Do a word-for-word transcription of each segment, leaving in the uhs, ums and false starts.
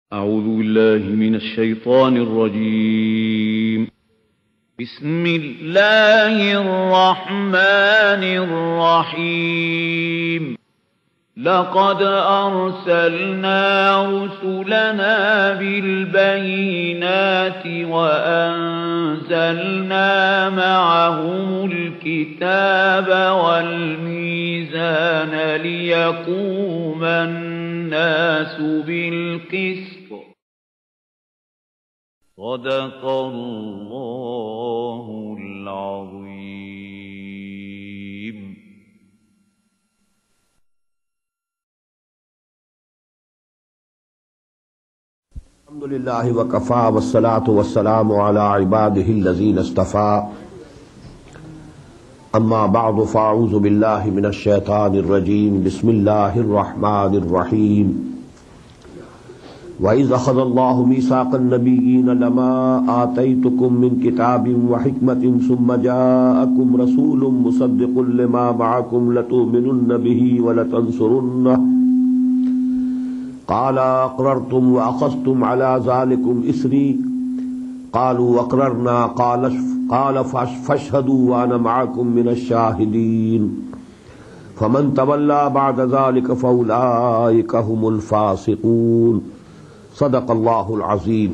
أعوذ بالله من الشيطان الرجيم. بسم الله الرحمن الرحيم. لقد أرسلنا رسلنا بالبينات وأنزلنا معهم الكتاب والميزان ليقوم الناس بالقسط. صدق الله العظيم. الحمد لله وكفى والصلاة والسلام على عباده الذين اصطفى. أما بعد فأعوذ بالله من الشيطان الرجيم. بسم الله الرحمن الرحيم. وإذ أخذ الله ميثاق النبيين لما آتيتكم من كتاب وحكمة ثم جاءكم رسول مصدق لما معكم لتؤمنن به ولتنصرنه قال أقررتم وأخذتم على ذلكم إسري قالوا أقررنا قال قال فاشهدوا وأنا معكم من الشاهدين فمن تولى بعد ذلك فأولئك هم الفاسقون. صدق الله العظيم.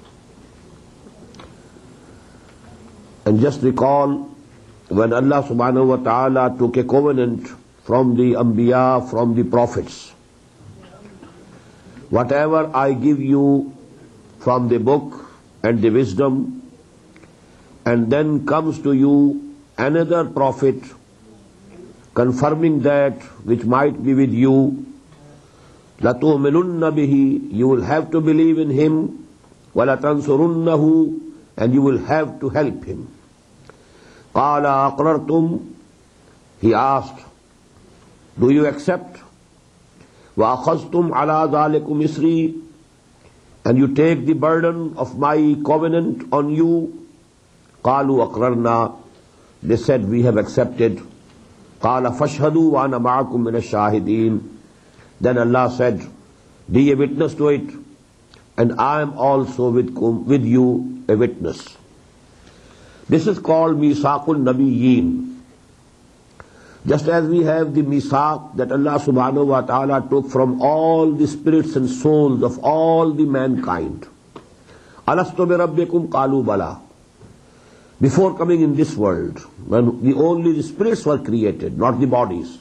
And just recall when Allah subhanahu wa ta'ala took a covenant from the Anbiya, from the prophets. Whatever I give you from the book and the wisdom, and then comes to you another prophet confirming that which might be with you, لَتُؤْمِنُنَّ بِهِ, you will have to believe in him, وَلَتَنْصُرُنَّهُ, and you will have to help him. قَالَ أَقْرَرْتُمْ, he asked, do you accept? وَأَخَذْتُمْ عَلَى ذَلِكُمْ إِسْرِي, and you take the burden of my covenant on you. قَالُوا أَقْرَرْنَا, they said we have accepted. قَالَ فَاشْهَدُوا وَأَنَا مَعَكُمْ مِنَ الشَّاهِدِينَ, then Allah said, be a witness to it, and I am also with, with you a witness. This is called Misaqul Nabiyyin. Just as we have the Misaq that Allah subhanahu wa ta'ala took from all the spirits and souls of all the mankind. Alastu bi rabbikum qalu bala. Before coming in this world, when the only the spirits were created, not the bodies.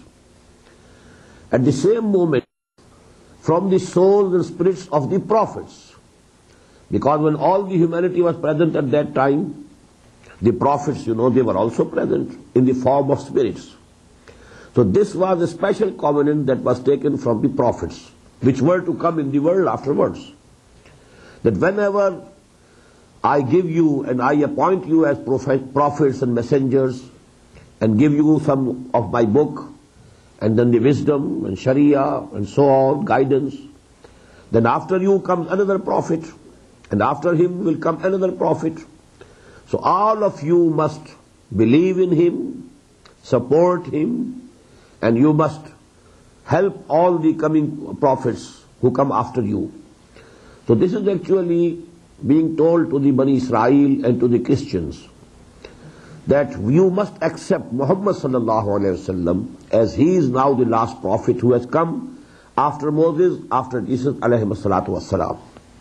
At the same moment, from the souls and spirits of the prophets. Because when all the humanity was present at that time, the prophets, you know, they were also present in the form of spirits. So this was a special covenant that was taken from the prophets, which were to come in the world afterwards. That whenever I give you and I appoint you as prophets and messengers, and give you some of my book, and then the wisdom and sharia and so on, guidance, then after you comes another prophet, and after him will come another prophet. So all of you must believe in him, support him, and you must help all the coming prophets who come after you. So this is actually being told to the Bani Israel and to the Christians, that you must accept Muhammad sallallahu alayhi wa sallam as he is now the last prophet who has come after Moses, after Jesus alayhi salatu wassalam.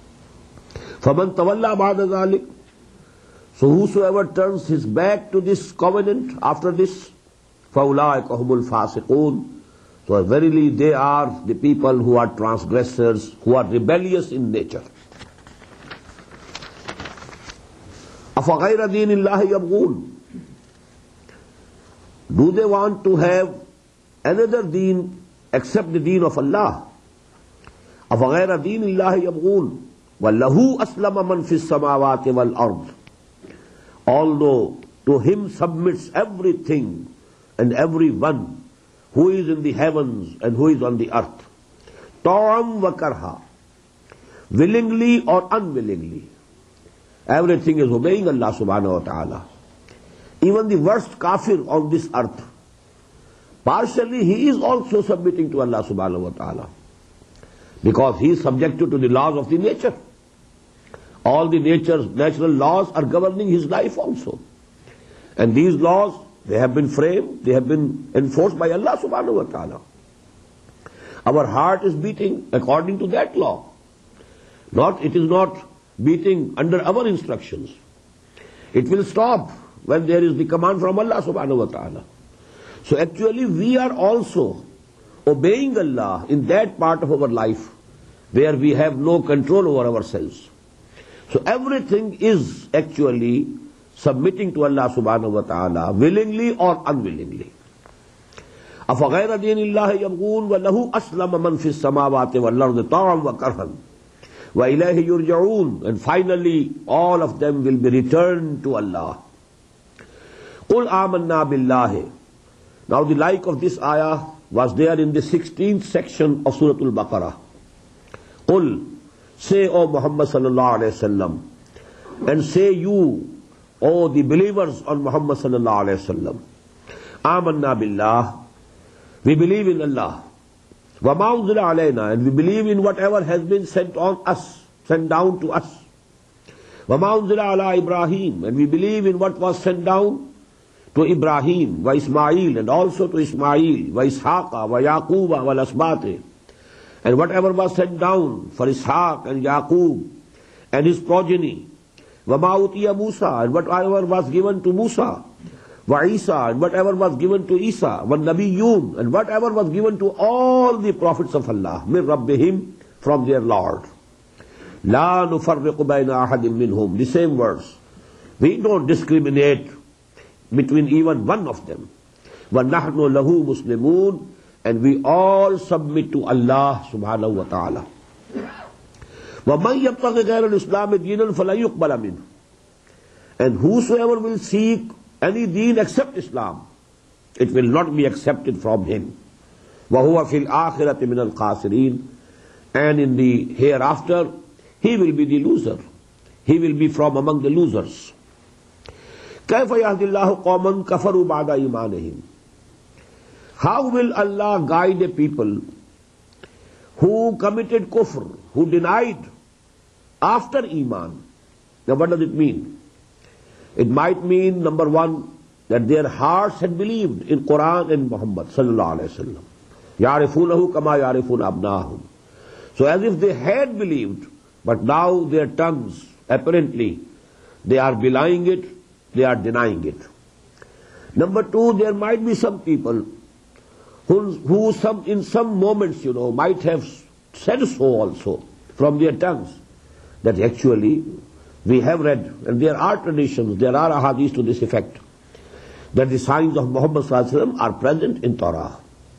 فَمَنْ تَوَلَّى بَعْدَ ذَلِكَ, so whosoever turns his back to this covenant after this, فَأُولَٰئِكَ هُمُ الْفَاسِقُونَ, so verily they are the people who are transgressors, who are rebellious in nature. أَفَغَيْرَ دِينِ اللَّهِ يَبْغُونَ, do they want to have another deen except the deen of Allah? أَفَغَيْرَ دِينِ اللَّهِ يَبْغُونَ وَلَّهُ أَسْلَمَ مَنْ فِي السَّمَاوَاتِ وَالْأَرْضِ, although to him submits everything and everyone who is in the heavens and who is on the earth, طَوْعًا وَكَرْهًا, willingly or unwillingly, everything is obeying Allah subhanahu wa ta'ala. Even the worst kafir on this earth, partially he is also submitting to Allah subhanahu wa ta'ala. because he is subjected to the laws of the nature. All the nature's natural laws are governing his life also. And these laws, they have been framed, they have been enforced by Allah subhanahu wa ta'ala. Our heart is beating according to that law. Not, it is not beating under our instructions. It will stop when there is the command from Allah subhanahu wa ta'ala. So actually we are also obeying Allah in that part of our life where we have no control over ourselves. So everything is actually submitting to Allah subhanahu wa ta'ala, willingly or unwillingly. أَفَغَيْرَ دِينِ اللَّهِ يَبْغُونَ وَلَهُ أَسْلَمَ مَنْ فِي السَّمَاوَاتِ وَالْأَرْضِ طَوْعًا وَكَرْهًا وَإِلَيْهِ يُرْجَعُونَ. And finally all of them will be returned to Allah. قُلْ آمَنَّا بِاللَّهِ. Now the like of this ayah was there in the sixteenth section of Surah Al-Baqarah. قُلْ, say, O Muhammad sallallahu alayhi wa sallam, and say you, O the believers on Muhammad sallallahu alayhi wa sallam, آمَنَّا بِاللَّهِ, we believe in Allah. وَمَا أُنزِلَ عَلَيْنَا, and we believe in whatever has been sent on us, sent down to us. وَمَا أُنزِلَ عَلَىٰ إِبْرَاهِيمَ, and we believe in what was sent down to Ibrahim, wa Ismail, and also to Ismail, wa Ishaqa, wa Yaquba, wa Lasbate, and whatever was sent down for Ishaq and Yaqub and his progeny. وَمَا أُوتِيَ Musa, and whatever was given to Musa. Wa Isa, and whatever was given to Isa. Wa Nabiyyun, and whatever was given to all the prophets of Allah, min Rabbihim, from their Lord. La nufarriqu bayna ahadin minhum, the same words. We don't discriminate between even one of them. Wa nahnu lahu muslimun, and we all submit to Allah subhanahu wa ta'ala. Wa man yabtaghi ghayra al-islam deenan fala yuqbala minhu, and whosoever will seek any deen except Islam, it will not be accepted from him. وَهُوَ فِي الْآخِرَةِ مِنَ الْخَاسِرِينَ, and in the hereafter, he will be the loser. He will be from among the losers. كَيْفَ يَهْدِ اللَّهُ قَوْمًا كَفَرُوا بَعْدَ إِيمَانِهِمْ. How will Allah guide a people who committed kufr, who denied after Iman? Now what does it mean? It might mean, number one, that their hearts had believed in Quran and Muhammad sallallahu alayhi wa sallam. يَعْرِفُونَهُ كَمَا يَعْرِفُونَ أَبْنَاهُمْ. So as if they had believed, but now their tongues, apparently, they are belying it, they are denying it. Number two, there might be some people who, who some, in some moments, you know, might have said so also from their tongues, that actually we have read, and there are traditions, there are ahadith to this effect, that the signs of Muhammad sallallahu alaihi wasallam are present in Torah.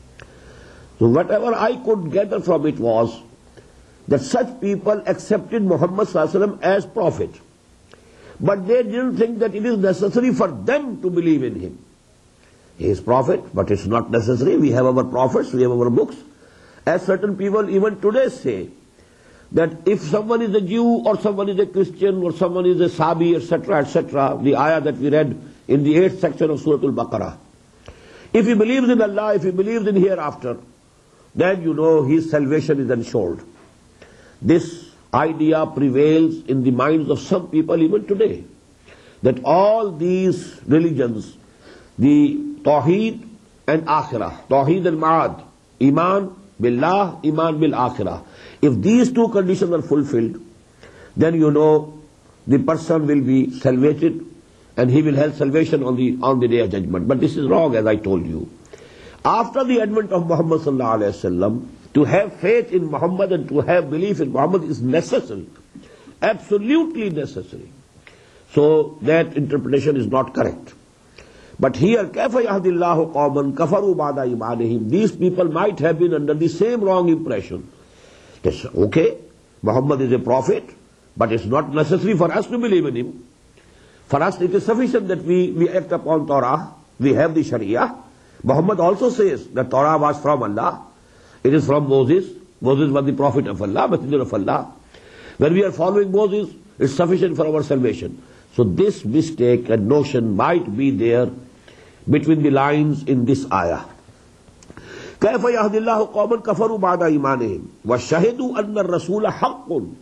So whatever I could gather from it was that such people accepted Muhammad sallallahu alaihi wasallam as prophet, but they didn't think that it is necessary for them to believe in him. He is prophet, but it's not necessary. We have our prophets, we have our books. As certain people even today say, that if someone is a Jew or someone is a Christian or someone is a Sabi, et cetera, et cetera, the ayah that we read in the eighth section of Surah Al-Baqarah, if he believes in Allah, if he believes in hereafter, then you know his salvation is ensured. This idea prevails in the minds of some people even today, that all these religions, the Tawheed and Akhirah, Tawheed and Ma'ad, Iman Billah, Iman bil Akhirah, if these two conditions are fulfilled, then you know the person will be salvated and he will have salvation on the on the day of judgment. But this is wrong, as I told you. After the advent of Muhammad sallallahu alaihi wasallam, to have faith in Muhammad and to have belief in Muhammad is necessary, absolutely necessary. So that interpretation is not correct. But here, كَيْفَ يَهْدِ اللَّهُ قَوْمًا كَفَرُوا بَعْدَ إِيمَانِهِمْ, these people might have been under the same wrong impression. Yes, okay, Muhammad is a prophet, but it's not necessary for us to believe in him. For us it is sufficient that we, we act upon Torah, we have the Sharia. Muhammad also says that Torah was from Allah, it is from Moses. Moses was the prophet of Allah, messenger of Allah. When we are following Moses, it's sufficient for our salvation. So this mistake and notion might be there between the lines in this ayah. Kaif यहदिल्लाहु कौमन कफरू बादा ईमानिहिम व शहिदू अन्ना रसूल हक़्क़ुन,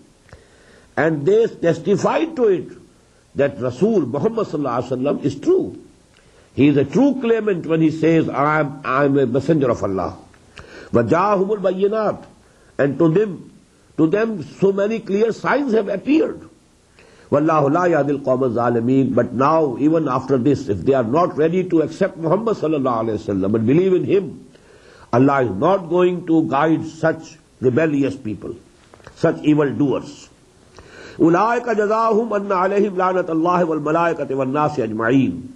and they testified to it that Rasul Muhammad sallallahu alaihi wasallam is true. He is a true claimant when he says, I am, I am a messenger of Allah. وَجَاءَهُمُ الْبَيِّنَاتِ, and to them, to them so many clear signs have appeared. وَاللَّهُ لَا يَهْدِي الْقَوْمَ الظَّالِمِينَ. But now, even after this, if they are not ready to accept Muhammad sallallahu alaihi wasallam and believe in him, Allah is not going to guide such rebellious people, such evil doers. أُولَٰئِكَ جَزَاؤُهُمْ أَنَّ عَلَيْهِمْ لَعْنَةَ اللَّهِ وَالْمَلَائِكَةِ وَالنَّاسِ أَجْمَعِينَ.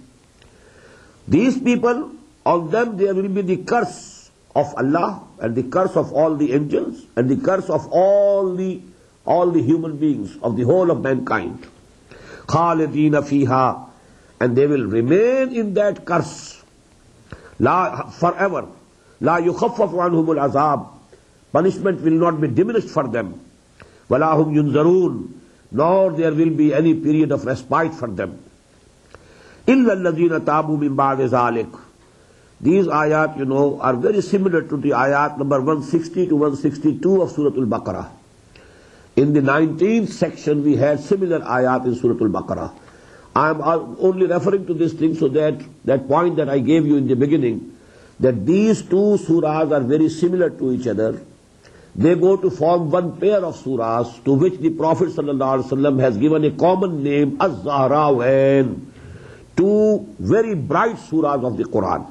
These people, on them there will be the curse of Allah and the curse of all the angels and the curse of all the all the human beings of the whole of mankind. خَالِدِينَ فِيهَا, and they will remain in that curse La, forever. لَا يُخَفَّفُ عَنْهُمُ الْعَذَابِ, punishment will not be diminished for them. وَلَا هُمْ يُنْذَرُونَ, nor there will be any period of respite for them. إِلَّا الَّذِينَ تَابُوا مِنْ بَعْدِ ذَلِكَ. These ayat, you know, are very similar to the ayat number one sixty to one sixty-two of Surah Al-Baqarah. In the nineteenth section, we had similar ayat in Surah Al-Baqarah. I am only referring to this thing so that that point that I gave you in the beginning, that these two surahs are very similar to each other. They go to form one pair of surahs to which the Prophet ﷺ has given a common name, Az-Zahrawain, two very bright surahs of the Quran.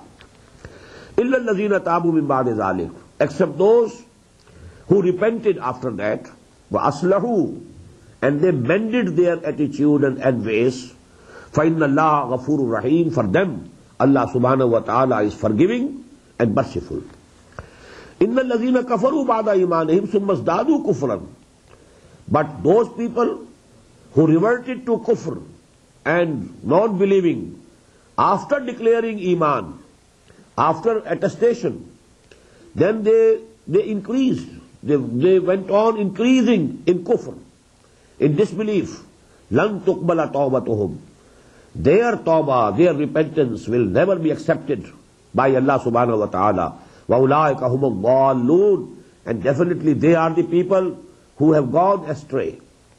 إِلَّا الَّذِينَ تَابُوا مِنْ بَعْدِ ذَلِكَ, except those who repented after that, وَأَصْلَحُوا, and they mended their attitude and, and ways. فَإِنَّ اللَّهَ غَفُورٌ رَحِيمٌ, for them Allah subhanahu wa ta'ala is forgiving and merciful. إِنَّ الَّذِينَ كَفَرُوا بَعْدَ إِيمَانِهِمْ ثُمَّ ازْدَادُوا كُفْرًا. But those people who reverted to kufr and non-believing after declaring iman, after attestation, then they they increased, they, they went on increasing in kufr, in disbelief. لَن تُقْبَلَ تَوْبَتُهُمْ, their tawbah, their repentance will never be accepted by Allah subhanahu wa ta'ala. وَأُولَٰئِكَ هُمُ الضَّالُّونَ, and definitely they are the people who have gone astray.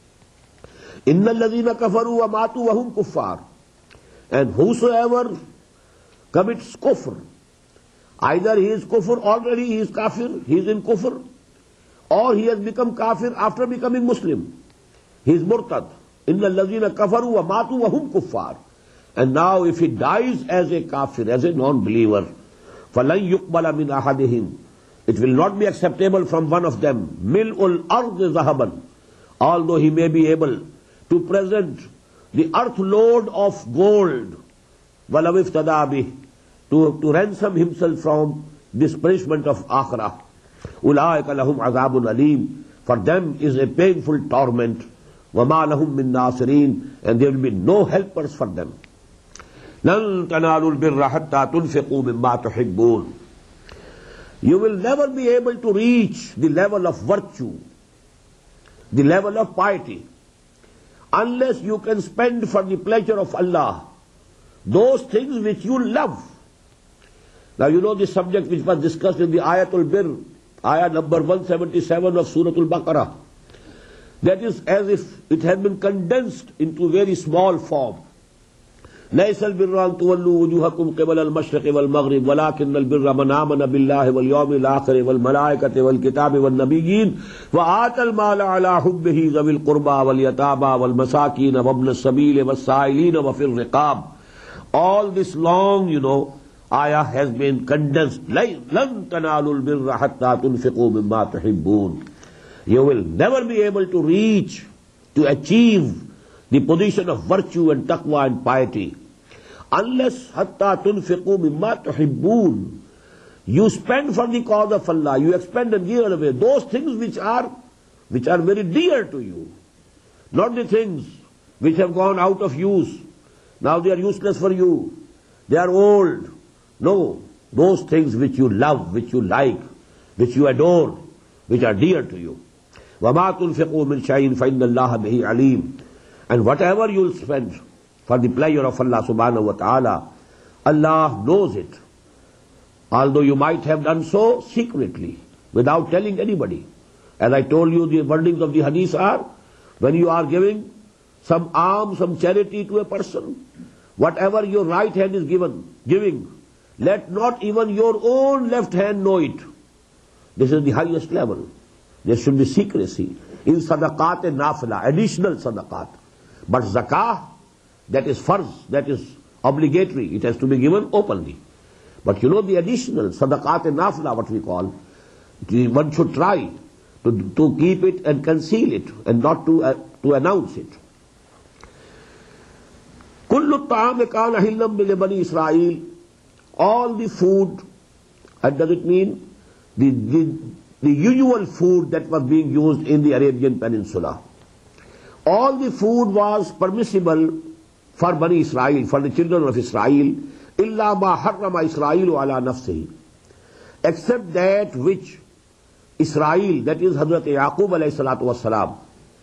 إِنَّ الَّذِينَ كَفَرُوا وَمَاتُوا وَهُمْ كُفَّارٌ, and whosoever commits kufr, either he is kufr already, he is kafir, he is in kufr, or he has become kafir after becoming Muslim, he is murtad. إِنَّ الَّذِينَ كَفَرُوا وَمَاتُوا وَهُمْ كُفَّارٌ. And now if he dies as a kafir, as a non-believer, فَلَنْ يُقْبَلَ مِنْ أَحَدِهِمْ, it will not be acceptable from one of them, مِلْءُ الْأَرْضِ ذَهَبًا, although he may be able to present the earth load of gold, وَلَوْ افْتَدَى بِهِ, to, to ransom himself from this punishment of akhirah. أُولَٰئِكَ لَهُمْ عَذَابٌ أَلِيمٌ, for them is a painful torment. وَمَا لَهُمْ مِن نَاصِرِينَ, and there will be no helpers for them. لَن تَنَالُوا الْبِرَّ حَتَّى تُنْفِقُوا مِمَّا تُحِبُّونَ. You will never be able to reach the level of virtue, the level of piety, unless you can spend for the pleasure of Allah those things which you love. Now you know the subject which was discussed in the Ayatul Bir, ayah number one seventy-seven of Surah Al-Baqarah. That is as if it had been condensed into very small form. لَيْسَ الْبِرَّ أَن تُوَلُّوا وُجُوهَكُمْ قِبَلَ الْمَشْرِقِ وَالْمَغْرِبِ وَلَكِنَّ الْبِرَّ مَنْ آمَنَ بِاللَّهِ وَالْيَوْمِ الْآخِرِ وَالْمَلَائِكَةِ وَالْكِتَابِ وَالنَّبِيِّينَ وَآتَى الْمَالَ عَلَى حُبِّهِ ذَوِي الْقُرْبَى وَالْيَتَامَى وَالْمَسَاكِينَ وَابْنَ السَّبِيلِ وَالسَّائِلِينَ وَفِي الرِّقَابِ. All this long, you know, ayah has been condensed. لَن تَنَالُوا الْبِرَّ حَتَّى تُنْفِقُوا مِمَّا تُحِبُّونَ. You will never be able to reach, to achieve the position of virtue and taqwa and piety, unless hatta tunfiqu mimma tuhibbun, you spend for the cause of Allah, you expend and give away those things which are which are very dear to you, not the things which have gone out of use. Now they are useless for you, they are old. No, those things which you love, which you like, which you adore, which are dear to you. وَمَا تُنْفِقُوا مِنْ شَيْءٍ فَإِنَّ اللَّهَ بِهِ عَلِيمٌ. And whatever you will spend for the pleasure of Allah subhanahu wa ta'ala, Allah knows it. although you might have done so secretly, without telling anybody. As I told you, the wordings of the hadith are, when you are giving some alms, some charity to a person, whatever your right hand is given, giving, let not even your own left hand know it. This is the highest level. There should be secrecy in sadaqat and nafila, additional sadaqat. But zakah, that is farz, that is obligatory, it has to be given openly. But you know the additional sadaqat and nafila, what we call, one should try to, to keep it and conceal it and not to, uh, to announce it. Kullu ta'am kana hillam bil bani Israel. All the food, and does it mean the, the, the usual food that was being used in the Arabian Peninsula. All the food was permissible for Bani Israel, for the children of Israel, illa ma harrama Israelu ala nafsihi, except that which Israel, that is Hazrat Yaqub alayhi salatu wassalam,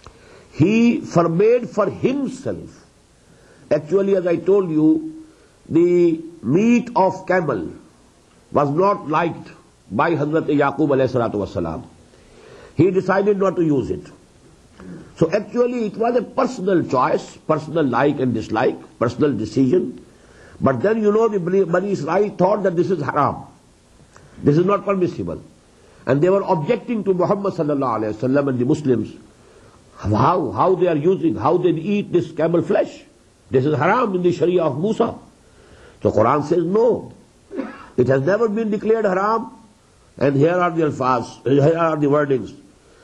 he forbade for himself. Actually, as I told you, the meat of camel was not liked by Hazrat Yaqub alayhi salatu wassalam. He decided not to use it. So actually it was a personal choice, personal like and dislike, personal decision. But then you know the Bani Israel thought that this is haram. This is not permissible. And they were objecting to Muhammad sallallahu alayhi wasallam and the Muslims. How, how they are using, how they eat this camel flesh. This is haram in the Sharia of Musa. So Quran says no. It has never been declared haram. And here are the alfaz, here are the wordings.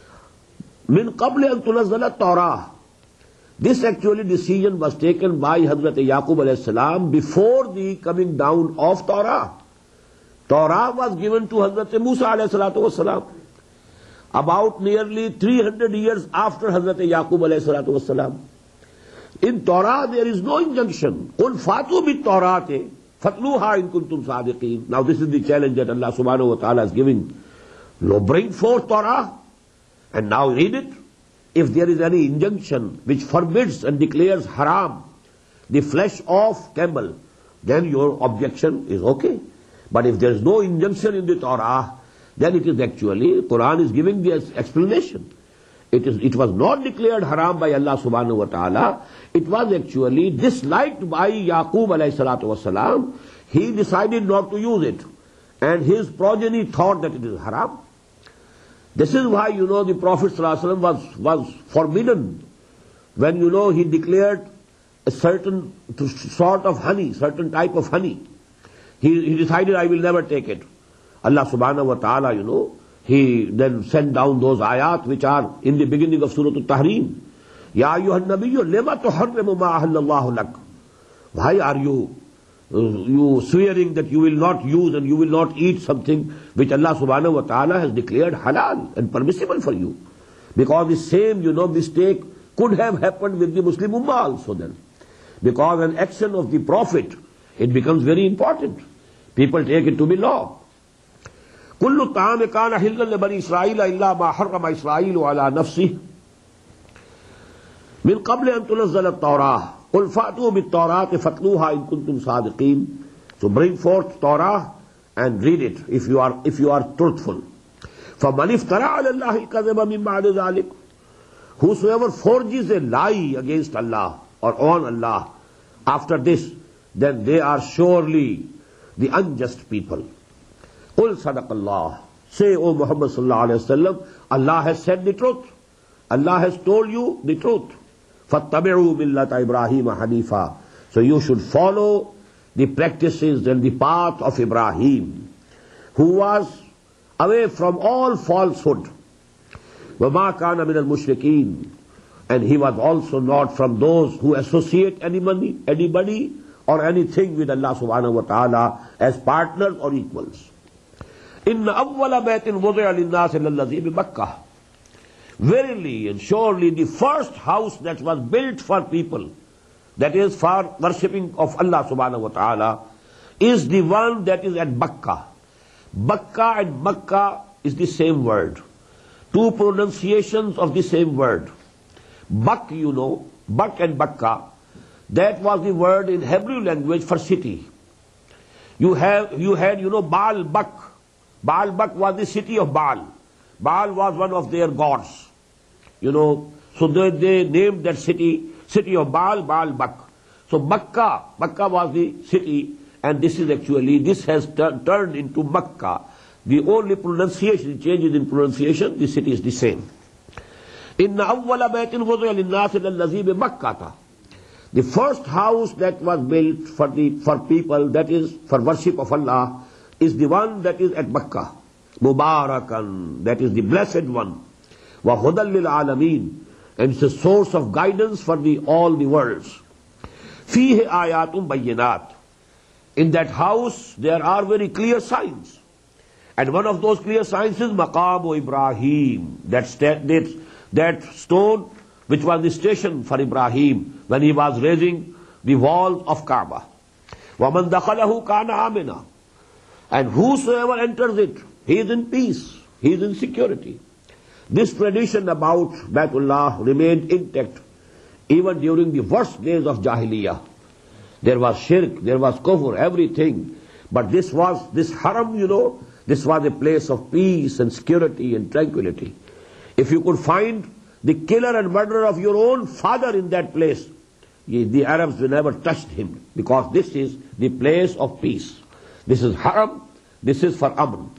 Min qabli an tunazzala Torah. This actually decision was taken by Hazrat Yaqub alayhi salam before the coming down of Torah. Torah was given to Hazrat Musa alayhi salatu wasalam about nearly three hundred years after Hazrat Yaqub alayhi salatu wasalam. In Torah there is no injunction. Qul fatu bit Torate fatluha in kuntum sadiqeen. Now this is the challenge that Allah subhanahu wa ta'ala is giving. No, bring forth Torah and now read it. If there is any injunction which forbids and declares haram the flesh of camel, then your objection is okay. But if there is no injunction in the Torah, then it is actually, Quran is giving the explanation. It is, it was not declared haram by Allah subhanahu wa ta'ala. It was actually disliked by Yaqub alayhi salatu wasalam. He decided not to use it. And his progeny thought that it is haram. This is why, you know, the Prophet sallallahu alaihi wasallam was, was forbidden when, you know, he declared a certain sort of honey, certain type of honey. He, he decided, I will never take it. Allah subhanahu wa ta'ala, you know, he then sent down those ayat which are in the beginning of Surah Al-Tahrim. Ya ayyuhan nabiyyu lima tuharrimu ma ahallallahu lak. Why are you, uh, you swearing that you will not use and you will not eat something which Allah subhanahu wa ta'ala has declared halal and permissible for you? Because the same, you know, mistake could have happened with the Muslim Ummah also then. Because an action of the Prophet, it becomes very important. People take it to be law. كل طعام كان حلا لبني إسرائيل إلا ما حرم إسرائيل على نفسه من قبل أن تنزل التوراة قل فأتوا بالتوراة فاتلوها إن كنتم صادقين. So bring forth Torah and read it if you are if you are truthful. فمن افترى على الله الكذب من بعد ذلك. Whosoever forges a lie against Allah or on Allah after this, then they are surely the unjust people. Qul sadaqallah. Say, O Muhammad sallallahu alayhi wa sallam, Allah has said the truth. Allah has told you the truth. Fattabi'u millata Ibrahim hanifa. So you should follow the practices and the path of Ibrahim, who was away from all falsehood. وَمَا كَانَ مِنَ الْمُشْرِكِينَ. And he was also not from those who associate anybody, anybody or anything with Allah subhanahu wa ta'ala as partners or equals. Inna awwala baytin wudi'a lin-nas alladhi bi Makkah. Verily and surely the first house that was built for people, that is for worshipping of Allah subhanahu wa ta'ala, is the one that is at Makkah. Makkah and Makkah is the same word. Two pronunciations of the same word. Bak, you know, Bak and Makkah, that was the word in Hebrew language for city. You have, you had, you know, Baal Bak. Baal Bak was the city of Baal. Baal was one of their gods. You know, so they, they named that city, city of Baal, Baal Bak. So Makkah, Makkah was the city, and this is actually, this has tur- turned into Makkah. The only pronunciation, changes in pronunciation, the city is the same. Inna awwala baytin wudi'a lin-nasi allazi bi Makkah. The first house that was built for the for people, that is for worship of Allah, is the one that is at Makkah. Mubarakan, that is the blessed one. Wa hudan lil alameen, and it's a source of guidance for the all the worlds. Fihi ayatun bayyinat. In that house there are very clear signs. And one of those clear signs is Maqamu Ibrahim, that, sta- that, that stone which was the station for Ibrahim when he was raising the walls of Kaaba. وَمَنْ دَخَلَهُ كَانَ آمِنًا. And whosoever enters it, he is in peace, he is in security. This tradition about Baitullah remained intact even during the worst days of Jahiliyyah. There was shirk, there was kufr, everything. But this was, this haram, you know, this was a place of peace and security and tranquility. If you could find the killer and murderer of your own father in that place, the Arabs will never touch him, because this is the place of peace. This is haram, this is for amn.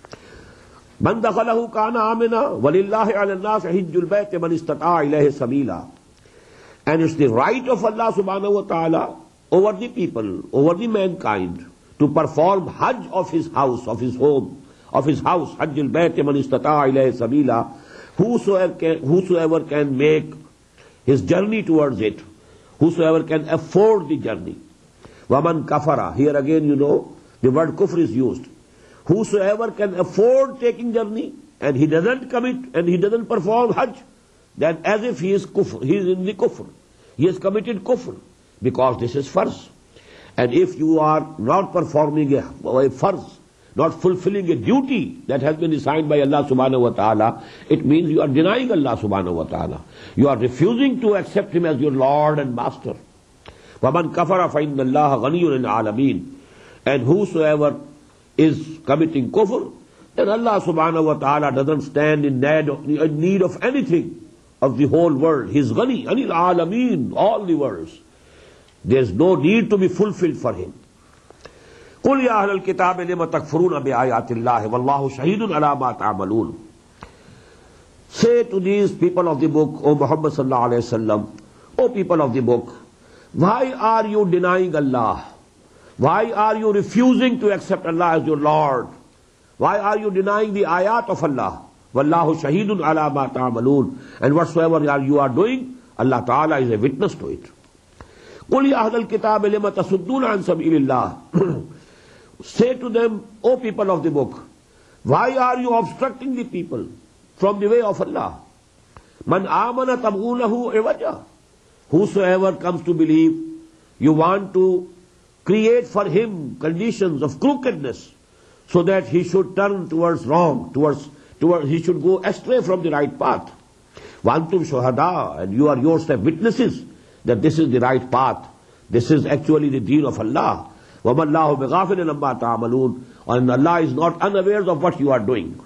Man dakhalahu kana amina walillahi ala an-nas hajjul bayt man istata'a ilayhi sabila. And it's the right of Allah subhanahu wa ta'ala over the people, over the mankind, to perform Hajj of his house, of his home, of his house. Hajjul bayt man istata'a ilayhi sabila. Whosoever can, whosoever can make his journey towards it, whosoever can afford the journey. Waman kafara, here again you know, the word kufr is used. Whosoever can afford taking journey, and he doesn't commit, and he doesn't perform Hajj, then as if he is kufr, he is in the kufr. He has committed kufr, because this is farz. And if you are not performing a, a farz, not fulfilling a duty that has been assigned by Allah subhanahu wa ta'ala, it means you are denying Allah subhanahu wa ta'ala. You are refusing to accept Him as your Lord and Master. وَمَنْ كَفَرَ فَإِنَّ اللَّهَ غَنِيٌّ الْعَالَمِينَ. And whosoever is committing kufr, then Allah subhanahu wa ta'ala doesn't stand in need of, in need of anything of the whole world. He is ghani, anil alameen, all the worlds. There is no need to be fulfilled for Him. قُلْ يَا أَهْلَ الْكِتَابِ لِمَ تَكْفُرُونَ بِآيَاتِ اللَّهِ وَاللَّهُ شَهِيدٌ عَلَى مَا تَعْمَلُونَ. Say to these people of the book, O Muhammad sallallahu alayhi wa sallam, O people of the book, why are you denying Allah? Why are you refusing to accept Allah as your Lord? Why are you denying the ayat of Allah? وَاللَّهُ شَهِيدٌ عَلَى مَا تَعْمَلُونَ. And whatsoever you are doing, Allah Ta'ala is a witness to it. قُلْ يَا أَهْلَ الْكِتَابِ لِمَ تَصُدُّونَ عَنْ سَبِيلِ اللَّهِ. Say to them, O people of the book, why are you obstructing the people from the way of Allah? Man amana tabghunahu iwaja. Whosoever comes to believe, you want to create for him conditions of crookedness, so that he should turn towards wrong, towards, towards he should go astray from the right path. Wantum shuhada, and you are yourself witnesses that this is the right path. This is actually the deen of Allah. وَمَا اللَّهُ بِغَافِلٍ عَمَّا تَعْمَلُونَ. And Allah is not unaware of what you are doing.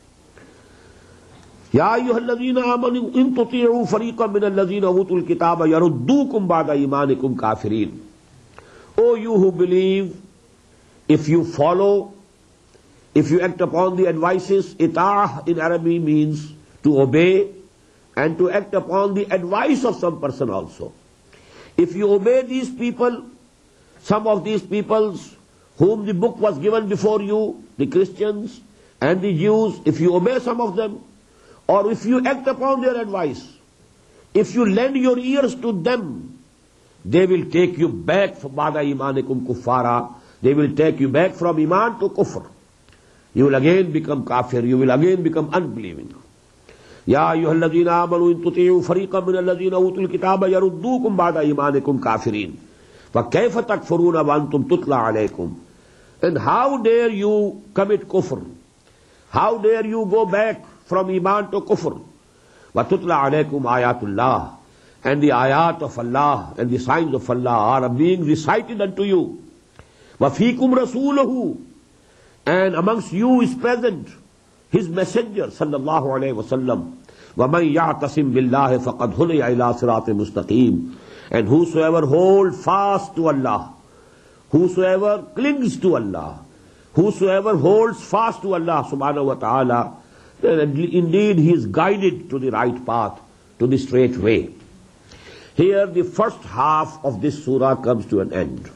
يَا أَيُّهَا الَّذِينَ آمَنُوا إِن تُطِيعُوا فَرِيقًا مِنَ الَّذِينَ أُوتُوا الْكِتَابَ يَرُدُّوكُمْ بَعْدَ إِيمَانِكُمْ كَافِرِينَ. O you who believe, if you follow, if you act upon the advices, ita'ah in Arabic means to obey, and to act upon the advice of some person also. If you obey these people, some of these peoples whom the book was given before you, the Christians and the Jews, if you obey some of them, or if you act upon their advice, if you lend your ears to them, they will take you back from ba'da imanikum kuffara. They will take you back from iman to kufr. You will again become kafir. You will again become unbelieving. Ya ayyuhalladhina amanu in tuti'u fariqan min alladhina utul kitaba yaruddukum ba'da imanikum kafirin. فَكَيْفَ تَكْفُرُونَ وَأَنْتُمْ تُتْلَى عَلَيْكُمْ. And how dare you commit kufr? How dare you go back from iman to kufr? وَتُتْلَى عَلَيْكُمْ آيَاتُ اللَّهِ. And the ayat of Allah and the signs of Allah are being recited unto you. وَفِيكُمْ رَسُولُهُ, and amongst you is present his messenger sallallahu alayhi wa sallam. وَمَنْ يَعْتَصِمْ بِاللَّهِ فَقَدْ هُدِيَ إِلَىٰ صِرَاطٍ مُسْتَقِيمٍ. And whosoever hold fast to Allah, whosoever clings to Allah, whosoever holds fast to Allah subhanahu wa ta'ala, then indeed he is guided to the right path, to the straight way. Here the first half of this surah comes to an end.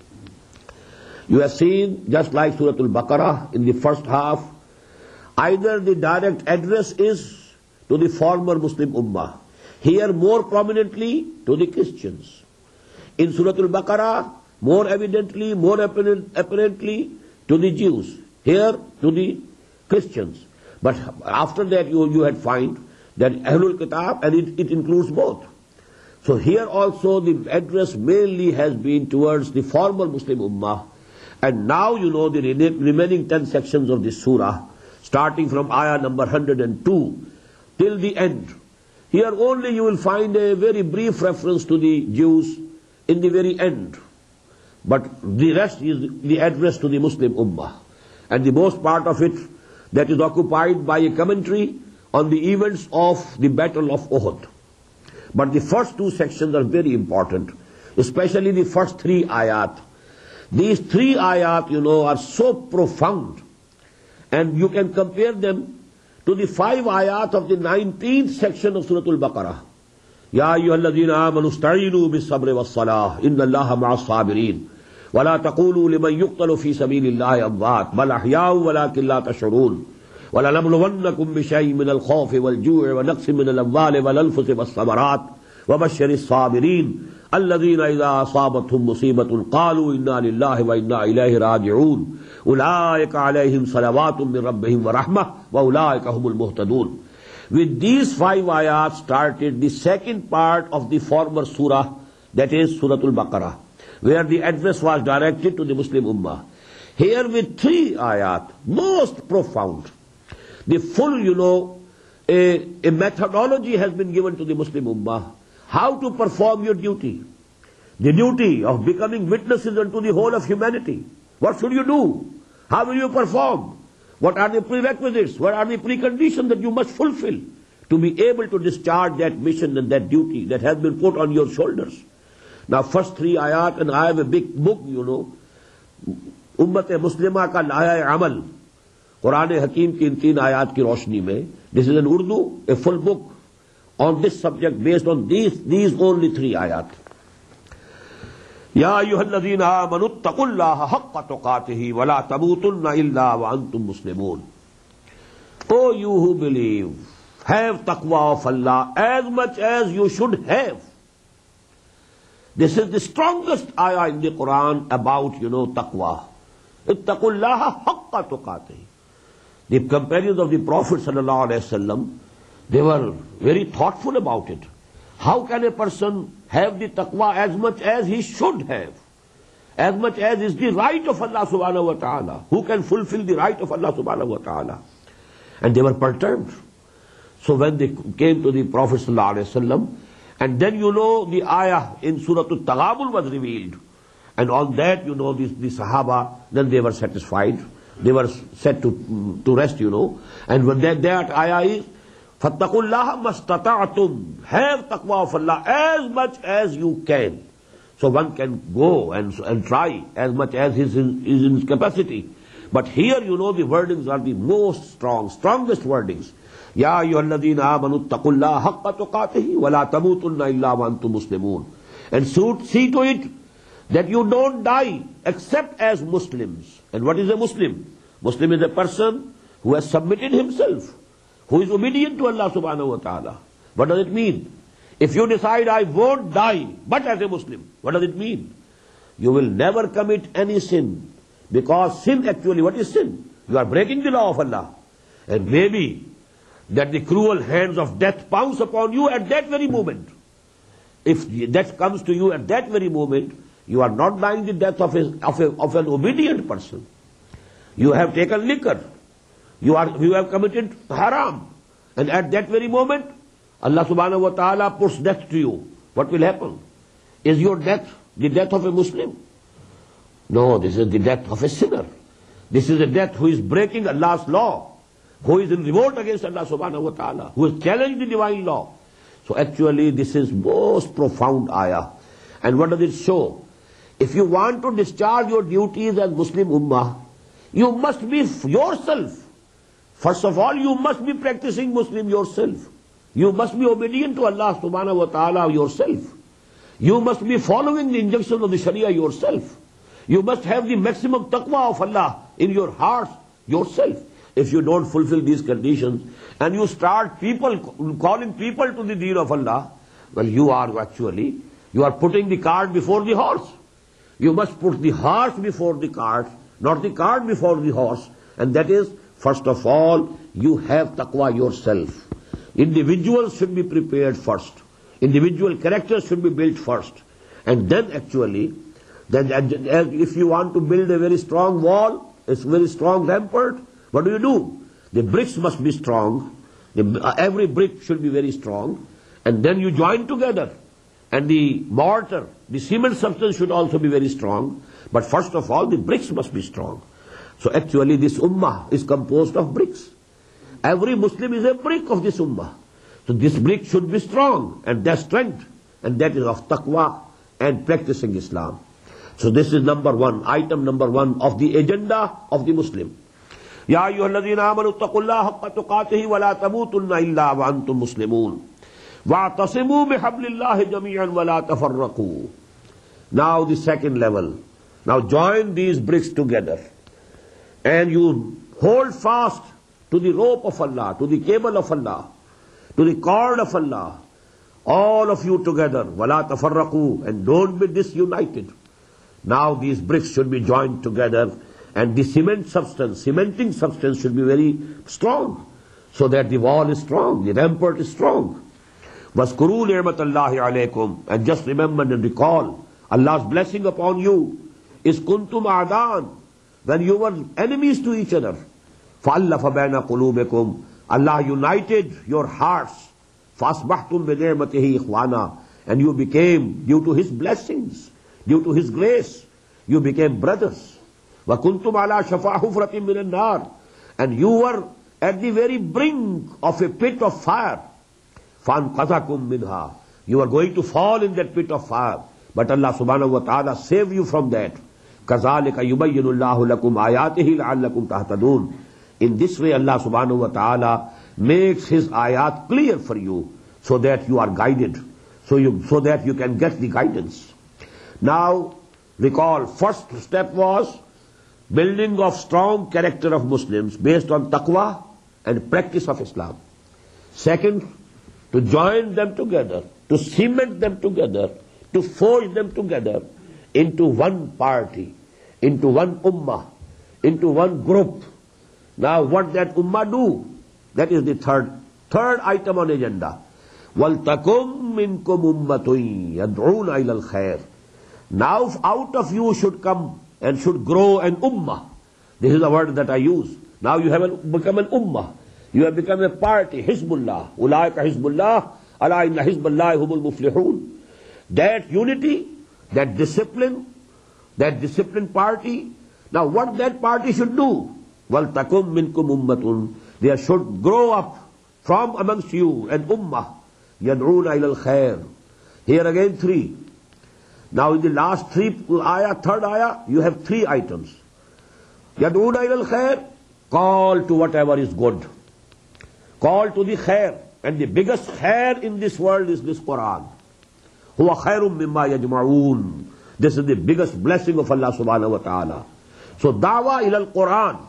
You have seen, just like Surah Al-Baqarah, in the first half, either the direct address is to the former Muslim Ummah, here more prominently to the Christians. In Surah Al-Baqarah, more evidently, more apparent, apparently to the Jews, here to the Christians. But after that you, you had find that Ahlul Kitab, and it, it includes both. So here also the address mainly has been towards the former Muslim Ummah. And now you know the remaining ten sections of this surah, starting from ayah number one hundred two till the end. Here only you will find a very brief reference to the Jews in the very end. But the rest is the address to the Muslim Ummah. And the most part of it that is occupied by a commentary on the events of the Battle of Uhud. But the first two sections are very important, especially the first three ayat. These three ayat, you know, are so profound, and you can compare them to the five ayat of the nineteenth section of Surah Al-Baqarah. Ya ayyuhalladhina amanu ista'inu bis-sabri was-salah, inna Allaha ma'as-sabirin, wa la taqulu liman yuqtalu fi sabilillahi amwat, bal ahya'un walakin la tash'urun, wa la nabluwannakum bi shay'in min al-khawfi wal-ju'i wa naqsin min al-amwali wal-anfusi was-samarat, wa bashshiri as-sabirin الذين إذا أصابتهم مصيبة قالوا إنا لله وإنا إليه راجعون أولئك عليهم صلوات من ربهم ورحمة وأولئك هم المهتدون. With these five ayats started the second part of the former surah, that is Surah Al-Baqarah, where the address was directed to the Muslim Ummah. Here with three ayat, most profound. The full, you know, a, a methodology has been given to the Muslim Ummah. How to perform your duty. The duty of becoming witnesses unto the whole of humanity. What should you do? How will you perform? What are the prerequisites? What are the preconditions that you must fulfill to be able to discharge that mission and that duty that has been put on your shoulders? Now first three ayat, and I have a big book, you know, Ummat-e-Muslimah ka Laya-e-Amal, Quran-e-Hakim ki in teen ayat ki roshni mein. This is in Urdu, a full book on this subject based on these, these only three ayat. Ya ayyuhalladhina amanu ittaqullaha haqqa tuqatihi wa la tamutunna illa wa antum muslimun. O you who believe, have taqwa of Allah as much as you should have. This is the strongest ayah in the Quran about, you know, taqwa. Ittaqullaha haqqa tuqatihi. The companions of the Prophet sallallahu alaihi wasallam, they were very thoughtful about it. How can a person have the taqwa as much as he should have? As much as is the right of Allah subhanahu wa ta'ala. Who can fulfill the right of Allah subhanahu wa ta'ala? And they were perturbed. So when they came to the Prophet sallallahu alaihi wasallam, and then you know the ayah in Surah Al-Taghabun was revealed. And on that, you know, the, the Sahaba, then they were satisfied. They were set to, to rest, you know. And when that, that ayah is, فَاتَّقُوا اللَّهَ مَسْتَطَعْتُمْ. Have taqwa of Allah as much as you can. So one can go and, and try as much as is in, is in his capacity. But here, you know, the wordings are the most strong, strongest wordings. Ya ayyuhalladhina amanu ittaqullaha haqqa tuqatihi wa la tamutunna illa wa antum muslimun. And so see to it that you don't die except as Muslims. And what is a Muslim? Muslim is a person who has submitted himself, who is obedient to Allah subhanahu wa ta'ala. What does it mean? If you decide I won't die, but as a Muslim, what does it mean? You will never commit any sin. Because sin actually, what is sin? You are breaking the law of Allah. And maybe that the cruel hands of death pounce upon you at that very moment. If death comes to you at that very moment, you are not dying the death of, a, of, a, of an obedient person. You have taken liquor. You are, you have committed haram. And at that very moment, Allah subhanahu wa ta'ala puts death to you. What will happen? Is your death the death of a Muslim? No, this is the death of a sinner. This is the death who is breaking Allah's law, who is in revolt against Allah subhanahu wa ta'ala, who has challenged the divine law. So actually this is most profound ayah. And what does it show? If you want to discharge your duties as Muslim Ummah, you must be yourself. First of all, you must be practicing Muslim yourself. You must be obedient to Allah subhanahu wa ta'ala yourself. You must be following the injunctions of the Sharia yourself. You must have the maximum taqwa of Allah in your hearts yourself. If you don't fulfill these conditions and you start people calling people to the deen of Allah, well, you are actually, you are putting the cart before the horse. You must put the horse before the cart, not the cart before the horse. And that is, first of all, you have taqwa yourself. Individuals should be prepared first. Individual characters should be built first. And then actually, then if you want to build a very strong wall, a very strong rampart, what do you do? The bricks must be strong. The, uh, every brick should be very strong. And then you join together. And the mortar, the cement substance should also be very strong. But first of all, the bricks must be strong. So actually this ummah is composed of bricks. Every Muslim is a brick of this ummah. So this brick should be strong, and that strength, and that is of taqwa and practicing Islam. So this is number one, item number one of the agenda of the Muslim. Ya ayyuhalladhina amanu ittaqullaha haqqa tuqatihi wa la tamutunna illa wa antum muslimun. Wa'tasimu bihablillahi jami'an wa la tafarraqu. Now the second level. Now join these bricks together. And you hold fast to the rope of Allah, to the cable of Allah, to the cord of Allah. All of you together. وَلَا تَفَرَّقُوا. And don't be disunited. Now these bricks should be joined together, and the cement substance, cementing substance should be very strong, so that the wall is strong, the rampart is strong. وَاذْكُرُوا نِعْمَةَ اللَّهِ عَلَيْكُمْ. And just remember and recall Allah's blessing upon you is kuntum a'dan, when you were enemies to each other. فَأَلَّفَ بَيْنَ قُلُوبِكُمْ. Allah united your hearts. فَأَصْبَحْتُمْ بِنِعْمَتِهِ إِخْوَانًا. And you became, due to His blessings, due to His grace, you became brothers. وَكُنْتُمْ عَلَى شَفَا حُفْرَةٍ مِّنَ النَّارِ. And you were at the very brink of a pit of fire. فَأَنْقَذَكُمْ مِنْهَا. You are going to fall in that pit of fire. But Allah subhanahu wa ta'ala saved you from that. كَذَلِكَ يُبَيِّنُ اللَّهُ لَكُمْ آيَاتِهِ لَعَلَّكُمْ تَهْتَدُونَ. In this way Allah subhanahu wa ta'ala makes His ayat clear for you, so that you are guided, so you, so that you can get the guidance. Now recall, first step was building of strong character of Muslims based on taqwa and practice of Islam. Second, to join them together, to cement them together, to forge them together into one party, into one ummah, into one group. Now what that ummah do? That is the third, third item on agenda. وَلْتَكُمْ مِنْكُمْ أُمَّةٌ يَدْعُونَ إِلَى الْخَيْرِ. Now out of you should come and should grow an ummah. This is the word that I use. Now you have become an ummah. You have become a party, Hizbullah. أُولَٰئِكَ Hizbullah, أَلَا إِنَّ حِزْبَ اللَّهِ هُمُ الْمُفْلِحُونَ. That unity, that discipline, that disciplined party. Now what that party should do? وَلْتَكُمْ مِنْكُمْ أُمَّةٌ. There should grow up from amongst you an ummah. يَدْعُونَ إِلَى الْخَيْرِ. Here again three. Now in the last three ayah, third ayah, you have three items. يَدْعُونَ إِلَى الْخَيْرِ. Call to whatever is good. Call to the khair. And the biggest khair in this world is this Quran. هُوَ خَيْرٌ مِمَّا يَجْمَعُونَ. This is the biggest blessing of Allah subhanahu wa ta'ala. So da'wah ila al-Quran.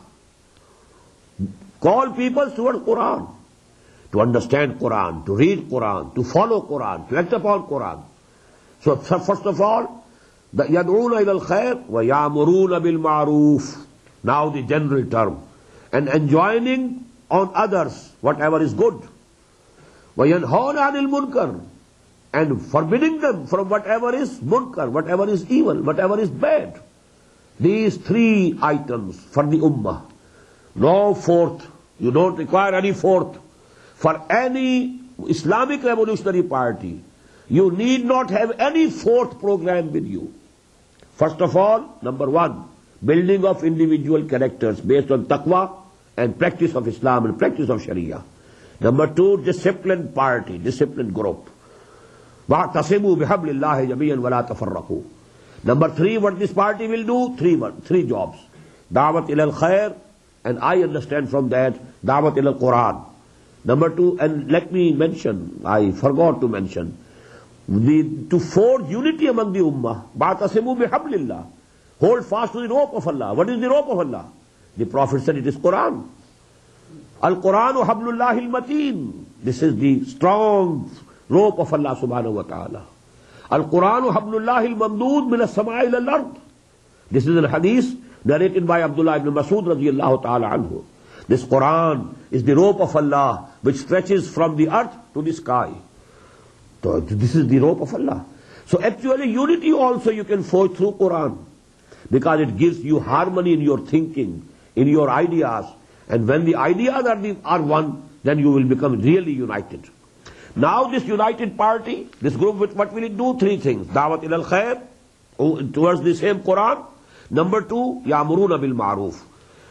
Call people towards Quran, to understand Quran, to read Quran, to follow Quran, to act upon Quran. So first of all, the يَدْعُونَ إِلَى الْخَيْرِ وَيَعْمُرُونَ بِالْمَعْرُوفِ. Now the general term. And enjoining on others whatever is good. وَيَنْهَوْنَ عَنِ الْمُنْكَرِ. And forbidding them from whatever is munkar, whatever is evil, whatever is bad. These three items for the ummah. No fourth. You don't require any fourth. For any Islamic revolutionary party, you need not have any fourth program with you. First of all, number one, building of individual characters based on taqwa and practice of Islam and practice of Sharia. Number two, disciplined party, disciplined group. وَاعْتَصِمُوا بِحَبْلِ اللَّهِ جَمِيعًا وَلَا تَفَرَّقُوا. Number three, what this party will do? Three, three jobs. Da'wat ila al-khair, and I understand from that, Da'wat ila al-Quran. Number two, and let me mention, I forgot to mention, the, to forge unity among the ummah. وَاعْتَصِمُوا بِحَبْلِ اللَّهِ. Hold fast to the rope of Allah. What is the rope of Allah? The Prophet said it is Quran. Al-Quranu hablullahi al-mateen. This is the strong rope of Allah subhanahu wa ta'ala. Al-Quranu hablullahi al-mamdood min as-sama'i ila al-ard. This is a hadith narrated by Abdullah ibn Mas'ud radiyallahu ta'ala anhu. This Quran is the rope of Allah which stretches from the earth to the sky. So this is the rope of Allah. So actually unity also you can forge through Quran, because it gives you harmony in your thinking, in your ideas. And when the ideas are, the, are one, then you will become really united. Now this united party, this group, what will it do? Three things. Da'wat ila al-khair, towards the same Quran. Number two, ya'muruna bil ma'ruf.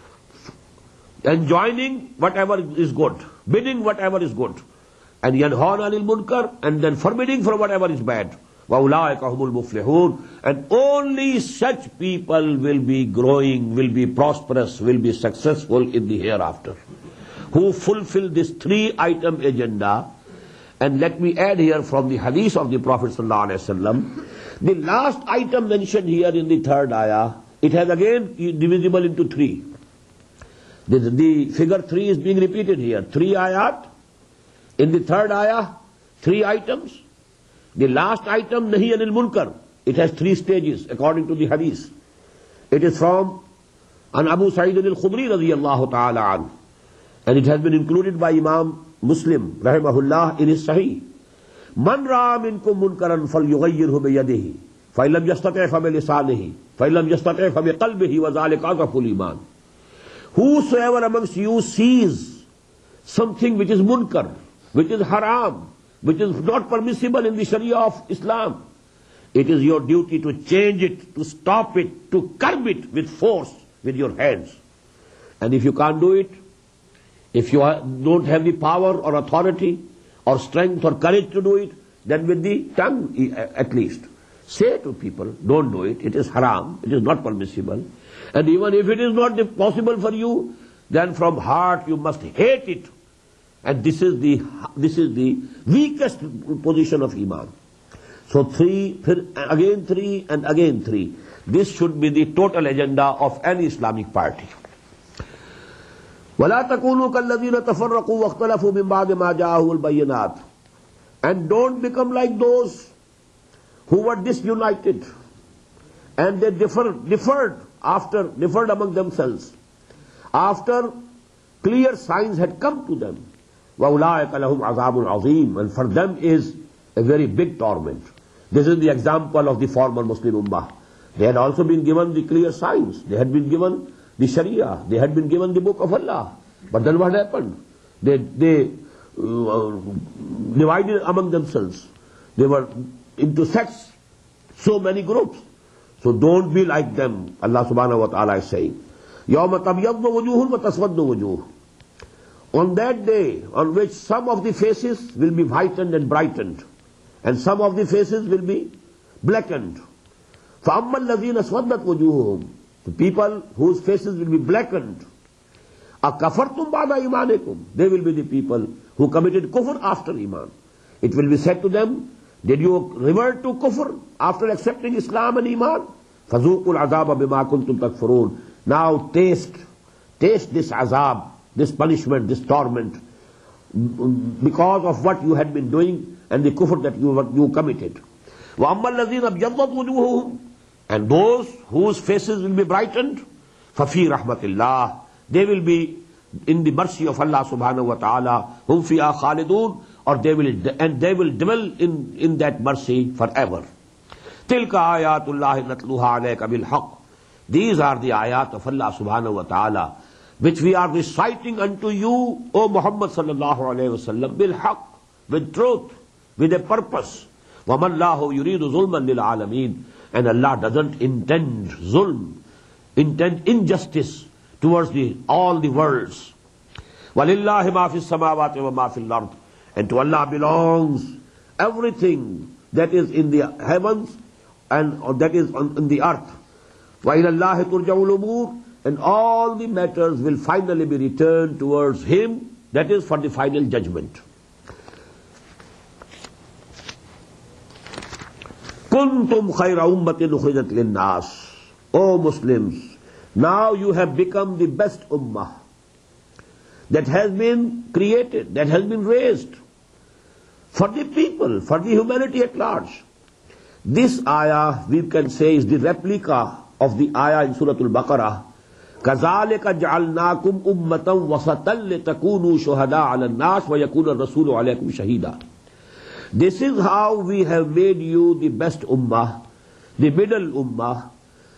Enjoining whatever is good, bidding whatever is good. And yanhawna anil munkar, and then forbidding from whatever is bad. وَأُولَٰئِكَ هُمُ الْمُفْلِحُونَ. And only such people will be growing, will be prosperous, will be successful in the hereafter, who fulfill this three-item agenda. And let me add here from the hadith of the Prophet ﷺ, the last item mentioned here in the third ayah, it has again divisible into three. The, the figure three is being repeated here. Three ayat. In the third ayah, three items. The last item, Nahi anil munkar, it has three stages according to the hadith. It is from an Abu Sa'id al-Khudri radiyallahu ta'ala an, and it has been included by Imam Muslim rahimahullah in his Sahih. Man ra'a minkum munkaran falyughayyirhu biyadihi, fa in lam yastati' fa bilisanihi, fa in lam yastati' fa biqalbihi, wa dhalika adhaful iman. Whosoever amongst you sees something which is munkar, which is haram, which is not permissible in the Sharia of Islam, it is your duty to change it, to stop it, to curb it with force, with your hands. And if you can't do it, if you don't have the power or authority or strength or courage to do it, then with the tongue at least, say to people, don't do it, it is haram, it is not permissible. And even if it is not possible for you, then from heart you must hate it. And this is the this is the weakest position of Iman. So three, again three, and again three. This should be the total agenda of any Islamic party. وَلَا تَكُونُوا كَالَّذِينَ تَفَرَّقُوا وَاخْتَلَفُوا مِنْ بَعْدِ مَا جَاءَهُمُ الْبَيِّنَاتُ. And don't become like those who were disunited and they differed, differed after differed among themselves after clear signs had come to them. وَأُولَٰئِكَ لَهُمْ عَذَابٌ عَظِيمٌ. And for them is a very big torment. This is the example of the former Muslim Ummah. They had also been given the clear signs. They had been given the Sharia. They had been given the book of Allah. But then what happened? They, they uh, divided among themselves. They were into sects, so many groups. So don't be like them, Allah subhanahu wa ta'ala is saying. يَوْمَ تَبْيَضُّ وُجُوهٌ وَتَسْوَدُّ وُجُوهٌ. On that day, on which some of the faces will be whitened and brightened, and some of the faces will be blackened. فَأَمَّا الَّذِينَ اسْوَدَّتْ وُجُوهُهُمْ. The people whose faces will be blackened. أَكَفَرْتُمْ بَعْدَ إِيمَانِكُمْ. They will be the people who committed kufr after Iman. It will be said to them, did you revert to kufr after accepting Islam and Iman? فَذُوقُوا الْعَذَابَ بِمَا كُنْتُمْ تَكْفُرُونَ. Now taste, taste this azab, this punishment, this torment, because of what you had been doing and the kufr that you, you committed. وَأَمَّا الَّذِينَ ابْيَضَّتْ وُجُوهُهُمْ. And those whose faces will be brightened, فَفِي رَحْمَةِ اللَّهِ. They will be in the mercy of Allah subhanahu wa ta'ala. هُمْ فِيهَا خَالِدُونَ. Or they will, and they will dwell in, in that mercy forever. تِلْكَ آيَاتُ اللَّهِ نَتْلُوهَا عَلَيْكَ بِالْحَقِّ. These are the ayat of Allah subhanahu wa ta'ala, which we are reciting unto you, O Muhammad sallallahu alayhi wa sallam, bil-haqq, with truth, with a purpose. وَمَا اللَّهُ يُرِيدُ ظُلْمًا لِلْعَالَمِينَ. and Allah doesn't intend zulm, intend injustice towards the, all the worlds. وَلِلَّهِ مَا فِي السَّمَاوَاتِ وَمَا فِي الْأَرْضِ. And to Allah belongs everything that is in the heavens and or that is on, in the earth. وَإِلَى اللَّهِ تُرْجَعُ الْأُمُورِ. And all the matters will finally be returned towards Him, that is for the final judgment. كُنْتُمْ خَيْرَ أُمَّةٍ أُخْرِجَتْ لِلنَّاسِ. O Muslims, now you have become the best ummah that has been created, that has been raised for the people, for the humanity at large. This ayah, we can say, is the replica of the ayah in Surah Al-Baqarah. كَذَلِكَ جَعَلْنَاكُمْ أُمَّةً وَسَطًا لِتَكُونُوا شُهَدَاءَ عَلَى النَّاسِ وَيَكُونَ الرَّسُولُ عَلَيْكُمْ شَهِيدًا. This is how we have made you the best ummah, the middle ummah,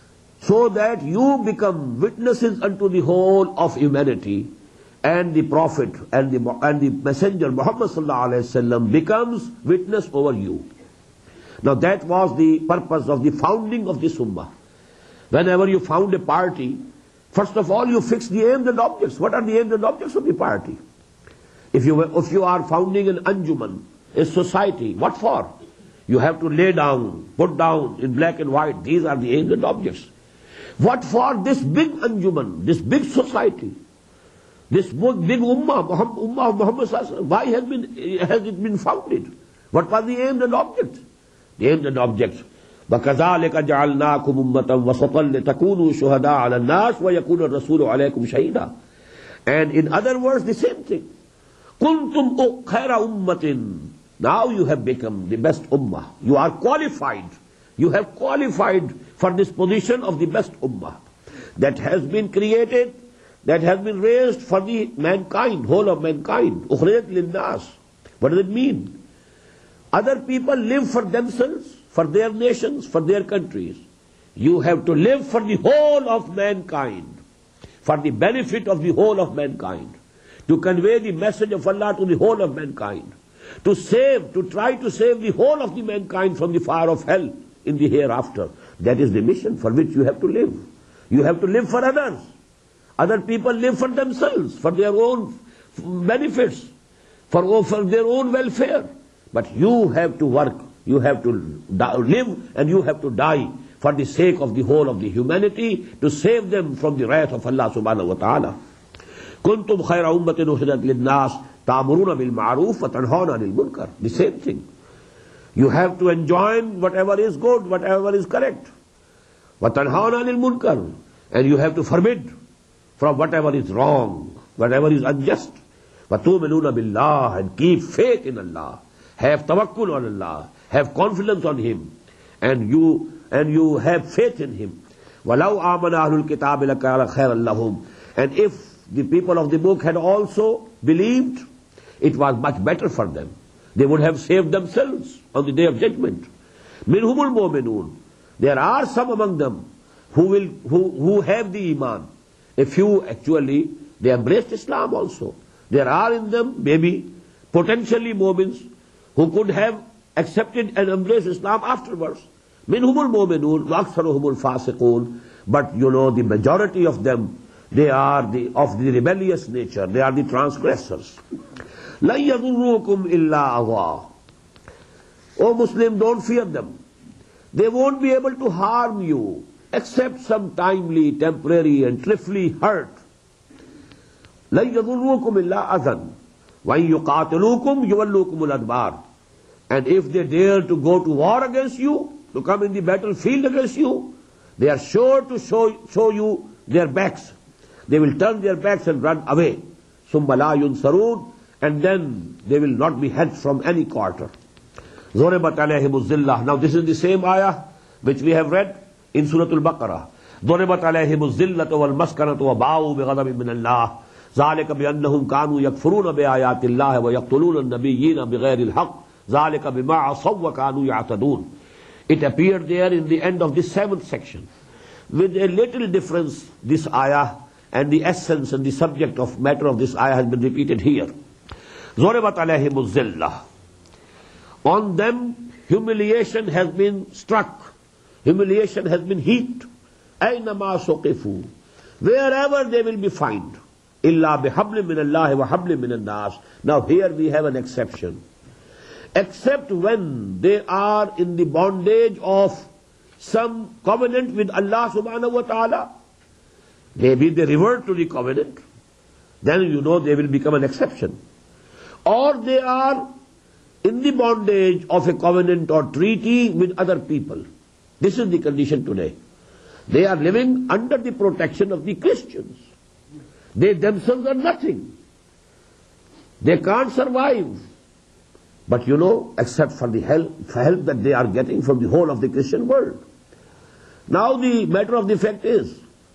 so that you become witnesses unto the whole of humanity, and the Prophet and the, and the Messenger Muhammad sallallahu alaihi wasallam becomes witness over you. Now that was the purpose of the founding of this ummah. Whenever you found a party, first of all you fix the aims and objects. What are the aims and objects of the party? If you, if you are founding an anjuman, a society, what for? You have to lay down, put down in black and white, these are the aims and objects. What for this big anjuman, this big society? This big ummah, ummah of Muhammad sallallahu alaihi wasallam, why has, been, has it been founded? What was the aim and object? The aim and object. وَكَذَلِكَ جَعَلْنَاكُمْ أُمَّةً وَسَطًا لِتَكُونُوا شُهَدَاءَ عَلَى النَّاسِ وَيَكُونَ الرَّسُولُ عَلَيْكُمْ شَهِيدًا. And in other words, the same thing. كُنْتُمْ خَيْرَ أُمَّةٍ. Now you have become the best ummah. You are qualified. You have qualified for this position of the best ummah that has been created, that has been raised for the mankind, whole of mankind. أُخْرِجَتْ لِلنَّاسِ. What does it mean? Other people live for themselves, for their nations, for their countries. You have to live for the whole of mankind, for the benefit of the whole of mankind, to convey the message of Allah to the whole of mankind, to save, to try to save the whole of the mankind from the fire of hell in the hereafter. That is the mission for which you have to live. You have to live for others. Other people live for themselves, for their own benefits, for, for their own welfare. But you have to work, you have to live, and you have to die for the sake of the whole of the humanity, to save them from the wrath of Allah subhanahu wa ta'ala. كُنْتُمْ خَيْرَ أُمَّةٍ أُخْرِجَتْ لِلنَّاسِ تَأْمُرُونَ بِالْمَعْرُوفِ وَتَنْهَوْنَ عَنِ الْمُنكَرِ. The same thing. You have to enjoin whatever is good, whatever is correct. وَتَنْهَوْنَ عَنِ الْمُنكَرِ. And you have to forbid from whatever is wrong, whatever is unjust. وَتُؤْمِنُونَ بِاللَّهِ. And keep faith in Allah. Have tawakkul on Allah. Have confidence on Him. And you and you have faith in Him. وَلَوْ آمَنَ أَهْلُ الْكِتَابِ لَكَانَ خَيْرًا لَهُمْ. And if the people of the book had also believed, it was much better for them. They would have saved themselves on the day of judgment. مِنْهُمُ الْمُؤْمِنُونَ. There are some among them who will who, who have the iman. A few actually, they embraced Islam also. There are in them maybe potentially mu'mins who could have accepted and embraced Islam afterwards. مِنْهُمُ الْمُؤْمِنُونَ وَأَكْثَرُهُمُ الْفَاسِقُونَ. But you know, the majority of them, they are the, of the rebellious nature. They are the transgressors. لَن يَضُرُّوكُمْ إِلَّا أَذًى. O Muslim, don't fear them. They won't be able to harm you except some timely, temporary and trifling hurt. لَن يَضُرُّوكُمْ إِلَّا أَذًى وَإِن يُقَاتِلُوكُمْ يُوَلُّوكُمُ الْأَدْبَارَ. And if they dare to go to war against you, to come in the battlefield against you, they are sure to show, show you their backs. They will turn their backs and run away. ثُمَّ لَا يُنْصَرُونَ. And then they will not be helped from any quarter. ضُرِبَتْ عَلَيْهِمُ الذِّلَّةُ. Now this is the same ayah which we have read in Surah Al-Baqarah. ضُرِبَتْ عَلَيْهِمُ الذِّلَّةُ وَالْمَسْكَنَةُ وَبَاءُوا بِغَضَبٍ مِّنَ اللَّهِ ذَلِكَ بِأَنَّهُمْ كَانُوا يَكْفُرُونَ بِآيَاتِ اللَّهِ وَيَقْتُلُونَ النَّبِيِّينَ بِغَيْرِ الْحَقِّ ذَلِكَ بِمَا عَصَوْا وَكَانُوا يَعْتَدُونَ. It appeared there in the end of this seventh section. With a little difference, this ayah and the essence and the subject of matter of this ayah has been repeated here. ضُرِبَتْ عَلَيْهِمُ الذِّلَّةُ. On them humiliation has been struck. Humiliation has been heaped. أَيْنَمَا سُقِفُوا. Wherever they will be found. إِلَّا بِحَبْلٍ مِّنَ اللَّهِ وَحَبْلٍ مِّنَ النَّاسِ. Now here we have an exception. Except when they are in the bondage of some covenant with Allah subhanahu wa ta'ala. Maybe they revert to the covenant. Then you know they will become an exception. Or they are in the bondage of a covenant or treaty with other people. This is the condition today. They are living under the protection of the Christians. They themselves are nothing. They can't survive. But you know, except for the help, help that they are getting from the whole of the Christian world. Now the matter of the fact is,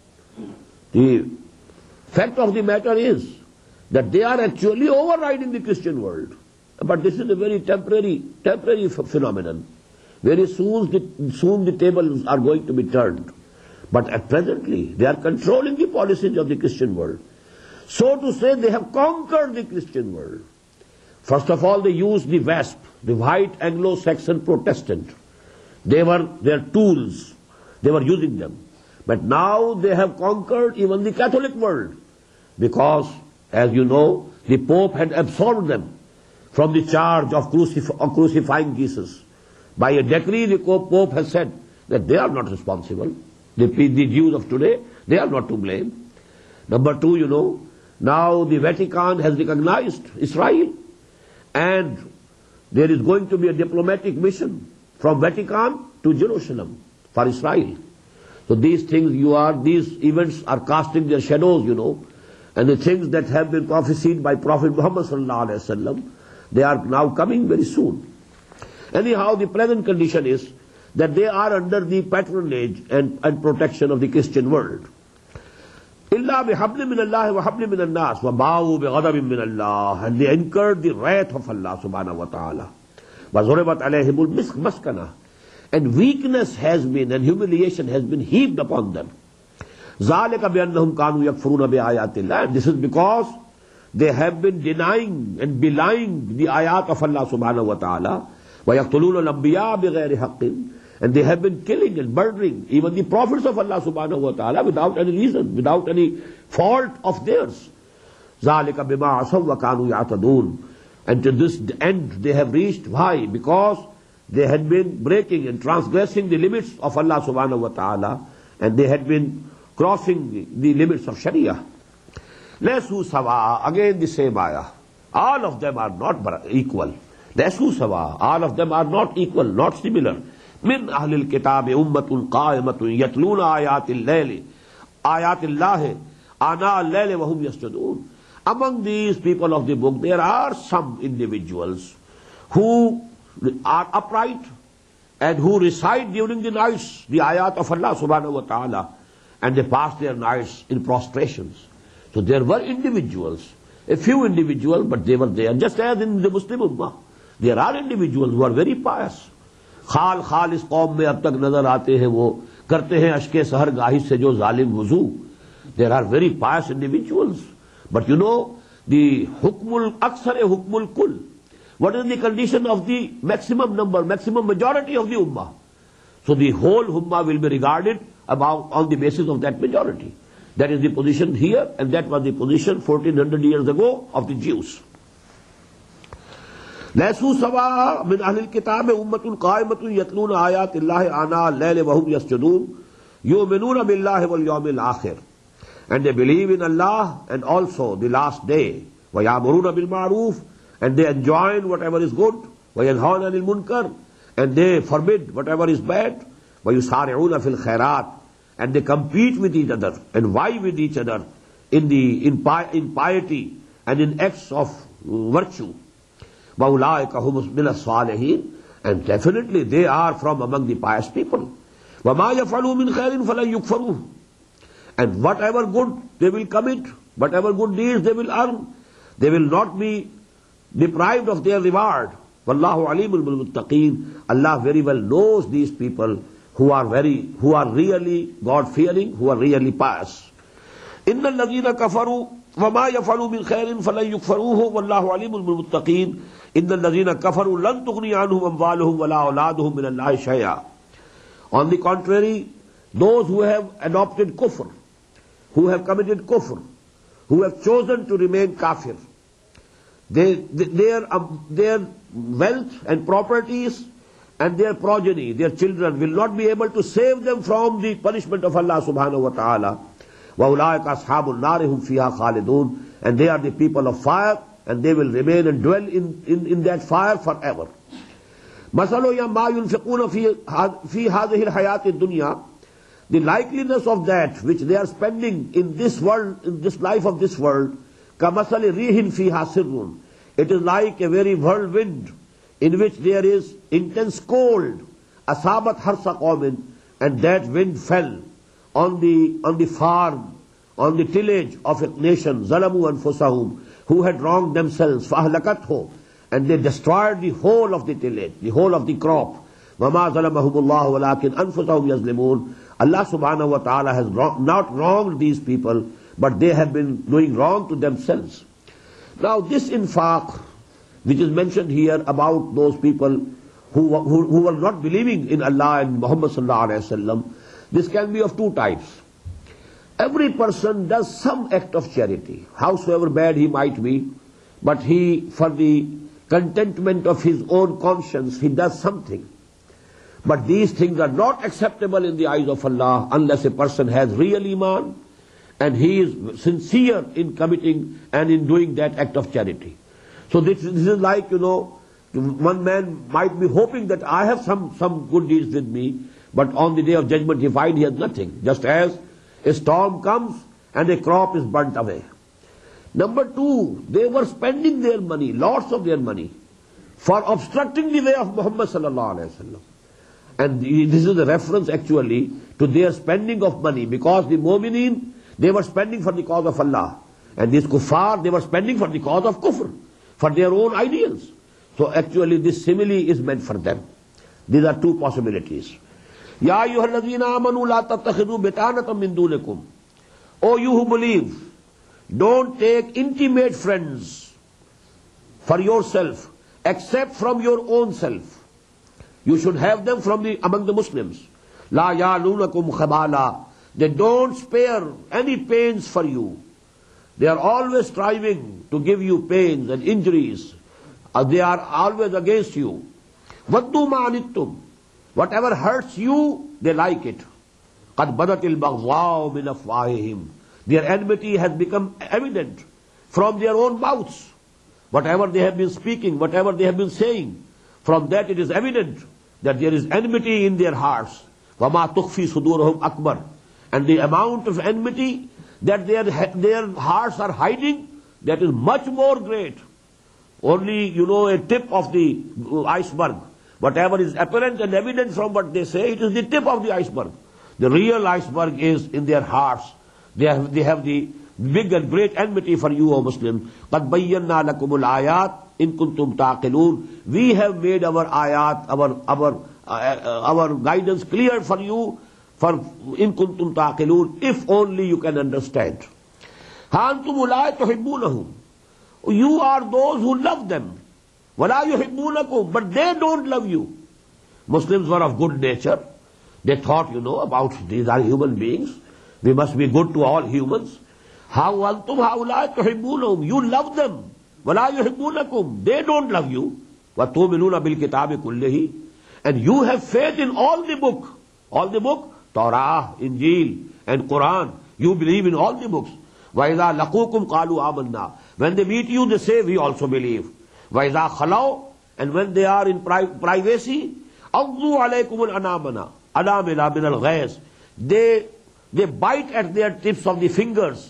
the fact of the matter is that they are actually overriding the Christian world. But this is a very temporary, temporary phenomenon. Very soon the, soon the tables are going to be turned. But at presently, they are controlling the policies of the Christian world. So to say, they have conquered the Christian world. First of all, they used the WASP, the white Anglo-Saxon Protestant. They were their tools. They were using them. But now they have conquered even the Catholic world. Because, as you know, the Pope had absolved them from the charge of, crucif- of crucifying Jesus. By a decree, the Pope has said that they are not responsible. The, the Jews of today, they are not to blame. Number two, you know, now the Vatican has recognized Israel. And there is going to be a diplomatic mission from Vatican to Jerusalem for Israel. So these things you are, these events are casting their shadows, you know. And the things that have been prophesied by Prophet Muhammad sallallahu alaihi wasallam, they are now coming very soon. Anyhow, the present condition is that they are under the patronage and, and protection of the Christian world. إِلَّا بِحَبْلٍ مِّنَ اللَّهِ وَحَبْلٍ مِّنَ النَّاسِ وَبَاءُوا بِغَضَبٍ مِّنَ اللَّهِ. And they incurred the wrath of Allah subhanahu wa ta'ala. وَضُرِبَتْ عَلَيْهِمُ الْمَسْكَنَةُ. And weakness has been, and humiliation has been heaped upon them. ذَلِكَ بِأَنَّهُمْ كَانُوا يَكْفُرُونَ بِآيَاتِ اللَّهِ. And this is because they have been denying and belying the ayat of Allah subhanahu wa ta'ala. وَيَقْتُلُونَ الْأَنْبِيَاءَ بِغَيْرِ حَقٍّ. And they have been killing and murdering even the prophets of Allah subhanahu wa ta'ala without any reason, without any fault of theirs. ذَلِكَ بِمَا عَصَوْا وَكَانُوا يَعْتَدُونَ. And to this end they have reached. Why? Because they had been breaking and transgressing the limits of Allah subhanahu wa ta'ala, and they had been crossing the, the limits of Sharia. لَيْسُوا سَوَاءً. Again the same ayah. All of them are not equal. لَيْسُوا سَوَاءً. All of them are not equal, not similar. من أهل الكتاب أمة قائمة يتلون آيات الليل آيات الله آناء الليل وهم يسجدون. Among these people of the book, there are some individuals who are upright and who recite during the nights the ayat of Allah subhanahu wa ta'ala, and they pass their nights in prostrations. So there were individuals, a few individuals, but they were there. Just as in the Muslim Ummah, there are individuals who are very pious. खाल खाल इस कौम में अब तक नजर आते हैं, वो करते हैं अश्के सहर गाही से जो जालिम वुजू. There are very pious individuals. But you know, the hukmul aksar e hukmul kul. What is the condition of the maximum number, maximum majority of the ummah? So the whole ummah will be regarded about on the basis of that majority. That is the position here, and that was the position fourteen hundred years ago of the Jews. لَيْسُوا سَوَاءً مِنْ أَهْلِ الْكِتَابِ أُمَّةٌ قَائِمَةٌ يَتْلُونَ آيَاتِ اللَّهِ آنَاءَ اللَّيْلِ وَهُمْ يَسْجُدُونَ يُؤْمِنُونَ بِاللَّهِ وَالْيَوْمِ الْآخِرِ. And they believe in Allah and also the last day. وَيَأْمُرُونَ بِالْمَعْرُوفِ. And they enjoin whatever is good. وَيَنْهَوْنَ عَنِ الْمُنْكَرِ. And they forbid whatever is bad. وَيُسَارِعُونَ فِي الْخَيْرَاتِ. And they compete with each other and vie with each other in the in, pi- in piety and in acts of virtue. وَأُولَٰئِكَ هُمُ مِنَ الصَّالِحِينَ. And definitely they are from among the pious people. وَمَا يَفْعَلُوا مِنْ خَيْرٍ فَلَنْ يُكْفَرُوهُ. And whatever good they will commit, whatever good deeds they will earn, they will not be deprived of their reward. وَاللَّهُ عَلِيمٌ بِالْمُتَّقِينَ. Allah very well knows these people who are very, who are really God-fearing, who are really pious. إِنَّ الَّذِينَ كَفَرُوا وَمَا يَفْعَلُوا مِنْ خَيْرٍ فَلَنْ يُكْفَرُوهُ وَاللَّهُ عَلِيمٌ بِالْمُتَّقِينَ. إِنَّ الَّذِينَ كَفَرُوا لَنْ تُغْنِيَ عَنْهُمْ أَمْوَالُهُمْ وَلَا أَوْلَادُهُمْ مِنَ اللَّهِ شَيْئًا. On the contrary, those who have adopted kufr, who have committed kufr, who have chosen to remain kafir, they, they, their, um, their wealth and properties and their progeny, their children, will not be able to save them from the punishment of Allah subhanahu wa ta'ala. وَأُولَٰئِكَ أَصْحَابُ النَّارِ هُمْ فِيهَا خَالِدُونَ. And they are the people of fire, and they will remain and dwell in, in, in that fire forever. مَثَلُ مَا يُنْفِقُونَ فِي هَذِهِ الْحَيَاةِ الدُّنْيَا. The likeliness of that which they are spending in this world, in this life of this world, كَمَثَلِ رِيحٍ فِيهَا سِرٌّ. It is like a very whirlwind in which there is intense cold. أَصَابَتْ حَرْثَ قَوْمٍ. And that wind fell on the, on the farm, on the tillage of a nation, ظَلَمُوا أَنفُسَهُمْ, who had wronged themselves, فَأَهْلَكَتْهُ. And they destroyed the whole of the tillage, the whole of the crop. وَمَا ظَلَمَهُمُ اللَّهُ وَلَكِنْ أَنفُسَهُمْ يَظْلِمُونَ. Allah subhanahu wa ta'ala has not wronged these people, but they have been doing wrong to themselves. Now this infaq, which is mentioned here about those people who, who, who were not believing in Allah and Muhammad sallallahu alayhi wa sallam, this can be of two types. Every person does some act of charity, howsoever bad he might be, but he, for the contentment of his own conscience, he does something. But these things are not acceptable in the eyes of Allah unless a person has real iman and he is sincere in committing and in doing that act of charity. So this, this is like, you know, one man might be hoping that I have some, some good deeds with me, but on the day of judgment he finds he has nothing. Just as a storm comes and a crop is burnt away. Number two, they were spending their money, lots of their money, for obstructing the way of Muhammad sallallahu alaihi wasallam. And this is a reference actually to their spending of money, because the mu'mineen, they were spending for the cause of Allah. And these kuffar, they were spending for the cause of kufr, for their own ideals. So actually this simile is meant for them. These are two possibilities. Ya ayyuhalladhina amanu la tattakhidhu bitanatan min dunikum. O you who believe, don't take intimate friends for yourself, except from your own self. You should have them from the among the Muslims. La ya'lunakum khabala. They don't spare any pains for you. They are always striving to give you pains and injuries. Uh, they are always against you. Vaddu ma'anittum. Whatever hurts you, they like it. Qad badatil baghdha'u min afwahihim. Their enmity has become evident from their own mouths. Whatever they have been speaking, whatever they have been saying, from that it is evident that there is enmity in their hearts. وَمَا تُخْفِي صُدُورُهُمْ أَكْبَرُ. And the amount of enmity that their, their hearts are hiding, that is much more great. Only, you know, a tip of the iceberg. Whatever is apparent and evident from what they say, it is the tip of the iceberg. The real iceberg is in their hearts. They have, they have the big and great enmity for you, O Muslims. قَدْ بَيَّنَّا لَكُمُ الْآيَاتِ إِن كُنْتُمْ تَعْقِلُونَ. We have made our ayat, our, our, uh, our guidance clear for you, for إِن كُنْتُمْ تَعْقِلُونَ, if only you can understand. هَا أَنْتُمُ أُولَٰئِكَ تُحِبُّونَهُمْ. You are those who love them. وَلَا يُحِبُّونَكُمْ. But they don't love you. Muslims were of good nature. They thought, you know, about these are human beings. We must be good to all humans. How antum haulai tuhibbunahum. You love them. Wala yuhibbunakum. They don't love you. Wa tu'minuna bil kitabi kullihi. And you have faith in all the book. All the book? Torah, Injil, and Quran. You believe in all the books. Wa idha laqukum qalu amanna. When they meet you, they say, we also believe. Wa idha khalaw. And when they are in pri privacy, addu alaykum al-anamana. Anamina min al-ghayz. They, they bite at their tips of the fingers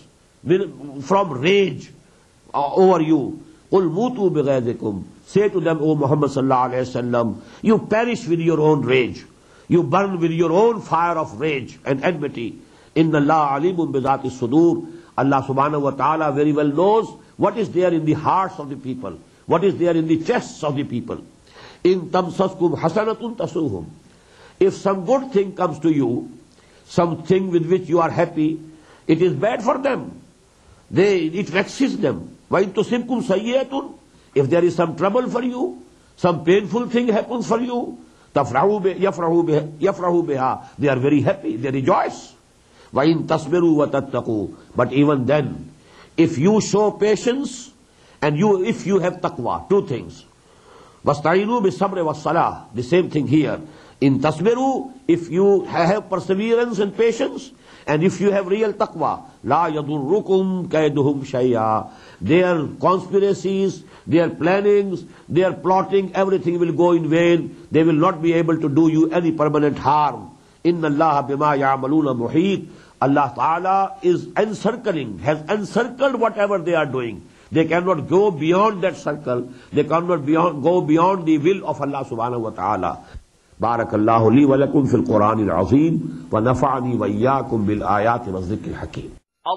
from rage uh, over you. Qul mutu bighayzikum. Say to them, O Muhammad sallallahu alayhi wa sallam, you perish with your own rage. You burn with your own fire of rage and enmity. Inna Allah alimun bidhati sudur. Allah subhanahu wa ta'ala very well knows what is there in the hearts of the people, what is there in the chests of the people. In tamsaskum hasanatun tasuhum. If some good thing comes to you, something with which you are happy, it is bad for them. They, it vexes them. Wa in tusibkum sayyatun. If there is some trouble for you, some painful thing happens for you, تَفْرَحُوا بِهَا يَفْرَحُوا بِهَا. They are very happy, they rejoice. وَإِن تَصْبِرُوا وَتَتَّقُوا. But even then, if you show patience, and you, if you have taqwa, two things. وَاسْتَعِينُوا بِالصَّبْرِ وَالصَّلَاةِ. The same thing here. In tasbiru, if you have perseverance and patience, and if you have real taqwa, la yadurrukum kaiduhum shay'a. Their conspiracies, their plannings, their plotting, everything will go in vain. They will not be able to do you any permanent harm. Inna Allah bima ya'maluna muhit. Allah Ta'ala is encircling, has encircled whatever they are doing. They cannot go beyond that circle. They cannot beyond, go beyond the will of Allah Subhanahu wa Ta'ala. بارك الله لي ولكم في القرآن العظيم ونفعني وإياكم بالآيات والذكر الحكيم.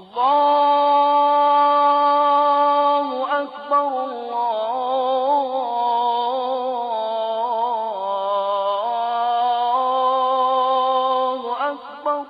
الله أكبر الله أكبر.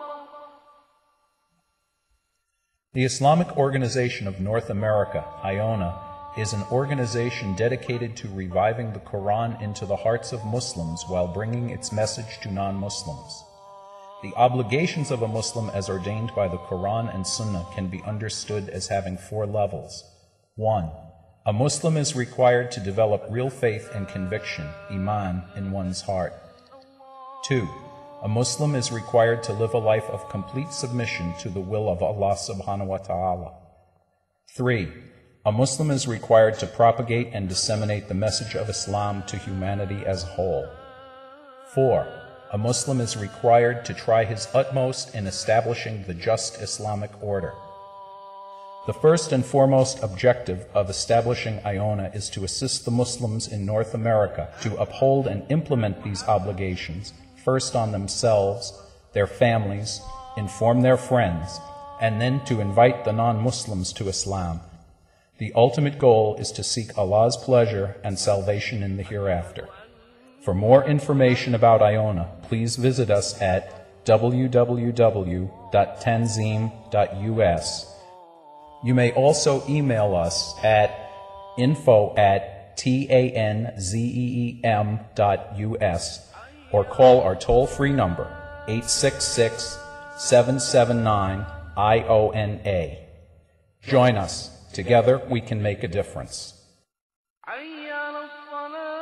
The Islamic Organization of North America, IONA, is an organization dedicated to reviving the Quran into the hearts of Muslims while bringing its message to non-Muslims. The obligations of a Muslim as ordained by the Quran and Sunnah can be understood as having four levels. One, a Muslim is required to develop real faith and conviction, iman, in one's heart. Two, a Muslim is required to live a life of complete submission to the will of Allah subhanahu wa ta'ala. Three, a Muslim is required to propagate and disseminate the message of Islam to humanity as a whole. Four, a Muslim is required to try his utmost in establishing the just Islamic order. The first and foremost objective of establishing IONA is to assist the Muslims in North America to uphold and implement these obligations, first on themselves, their families, inform their friends, and then to invite the non-Muslims to Islam. The ultimate goal is to seek Allah's pleasure and salvation in the hereafter. For more information about IONA, please visit us at w w w dot tanzim dot u s. You may also email us at info at tanzeem dot u s or call our toll-free number eight six six, seven seven nine, I O N A. Join us. Together we can make a difference. حي على الصلاة.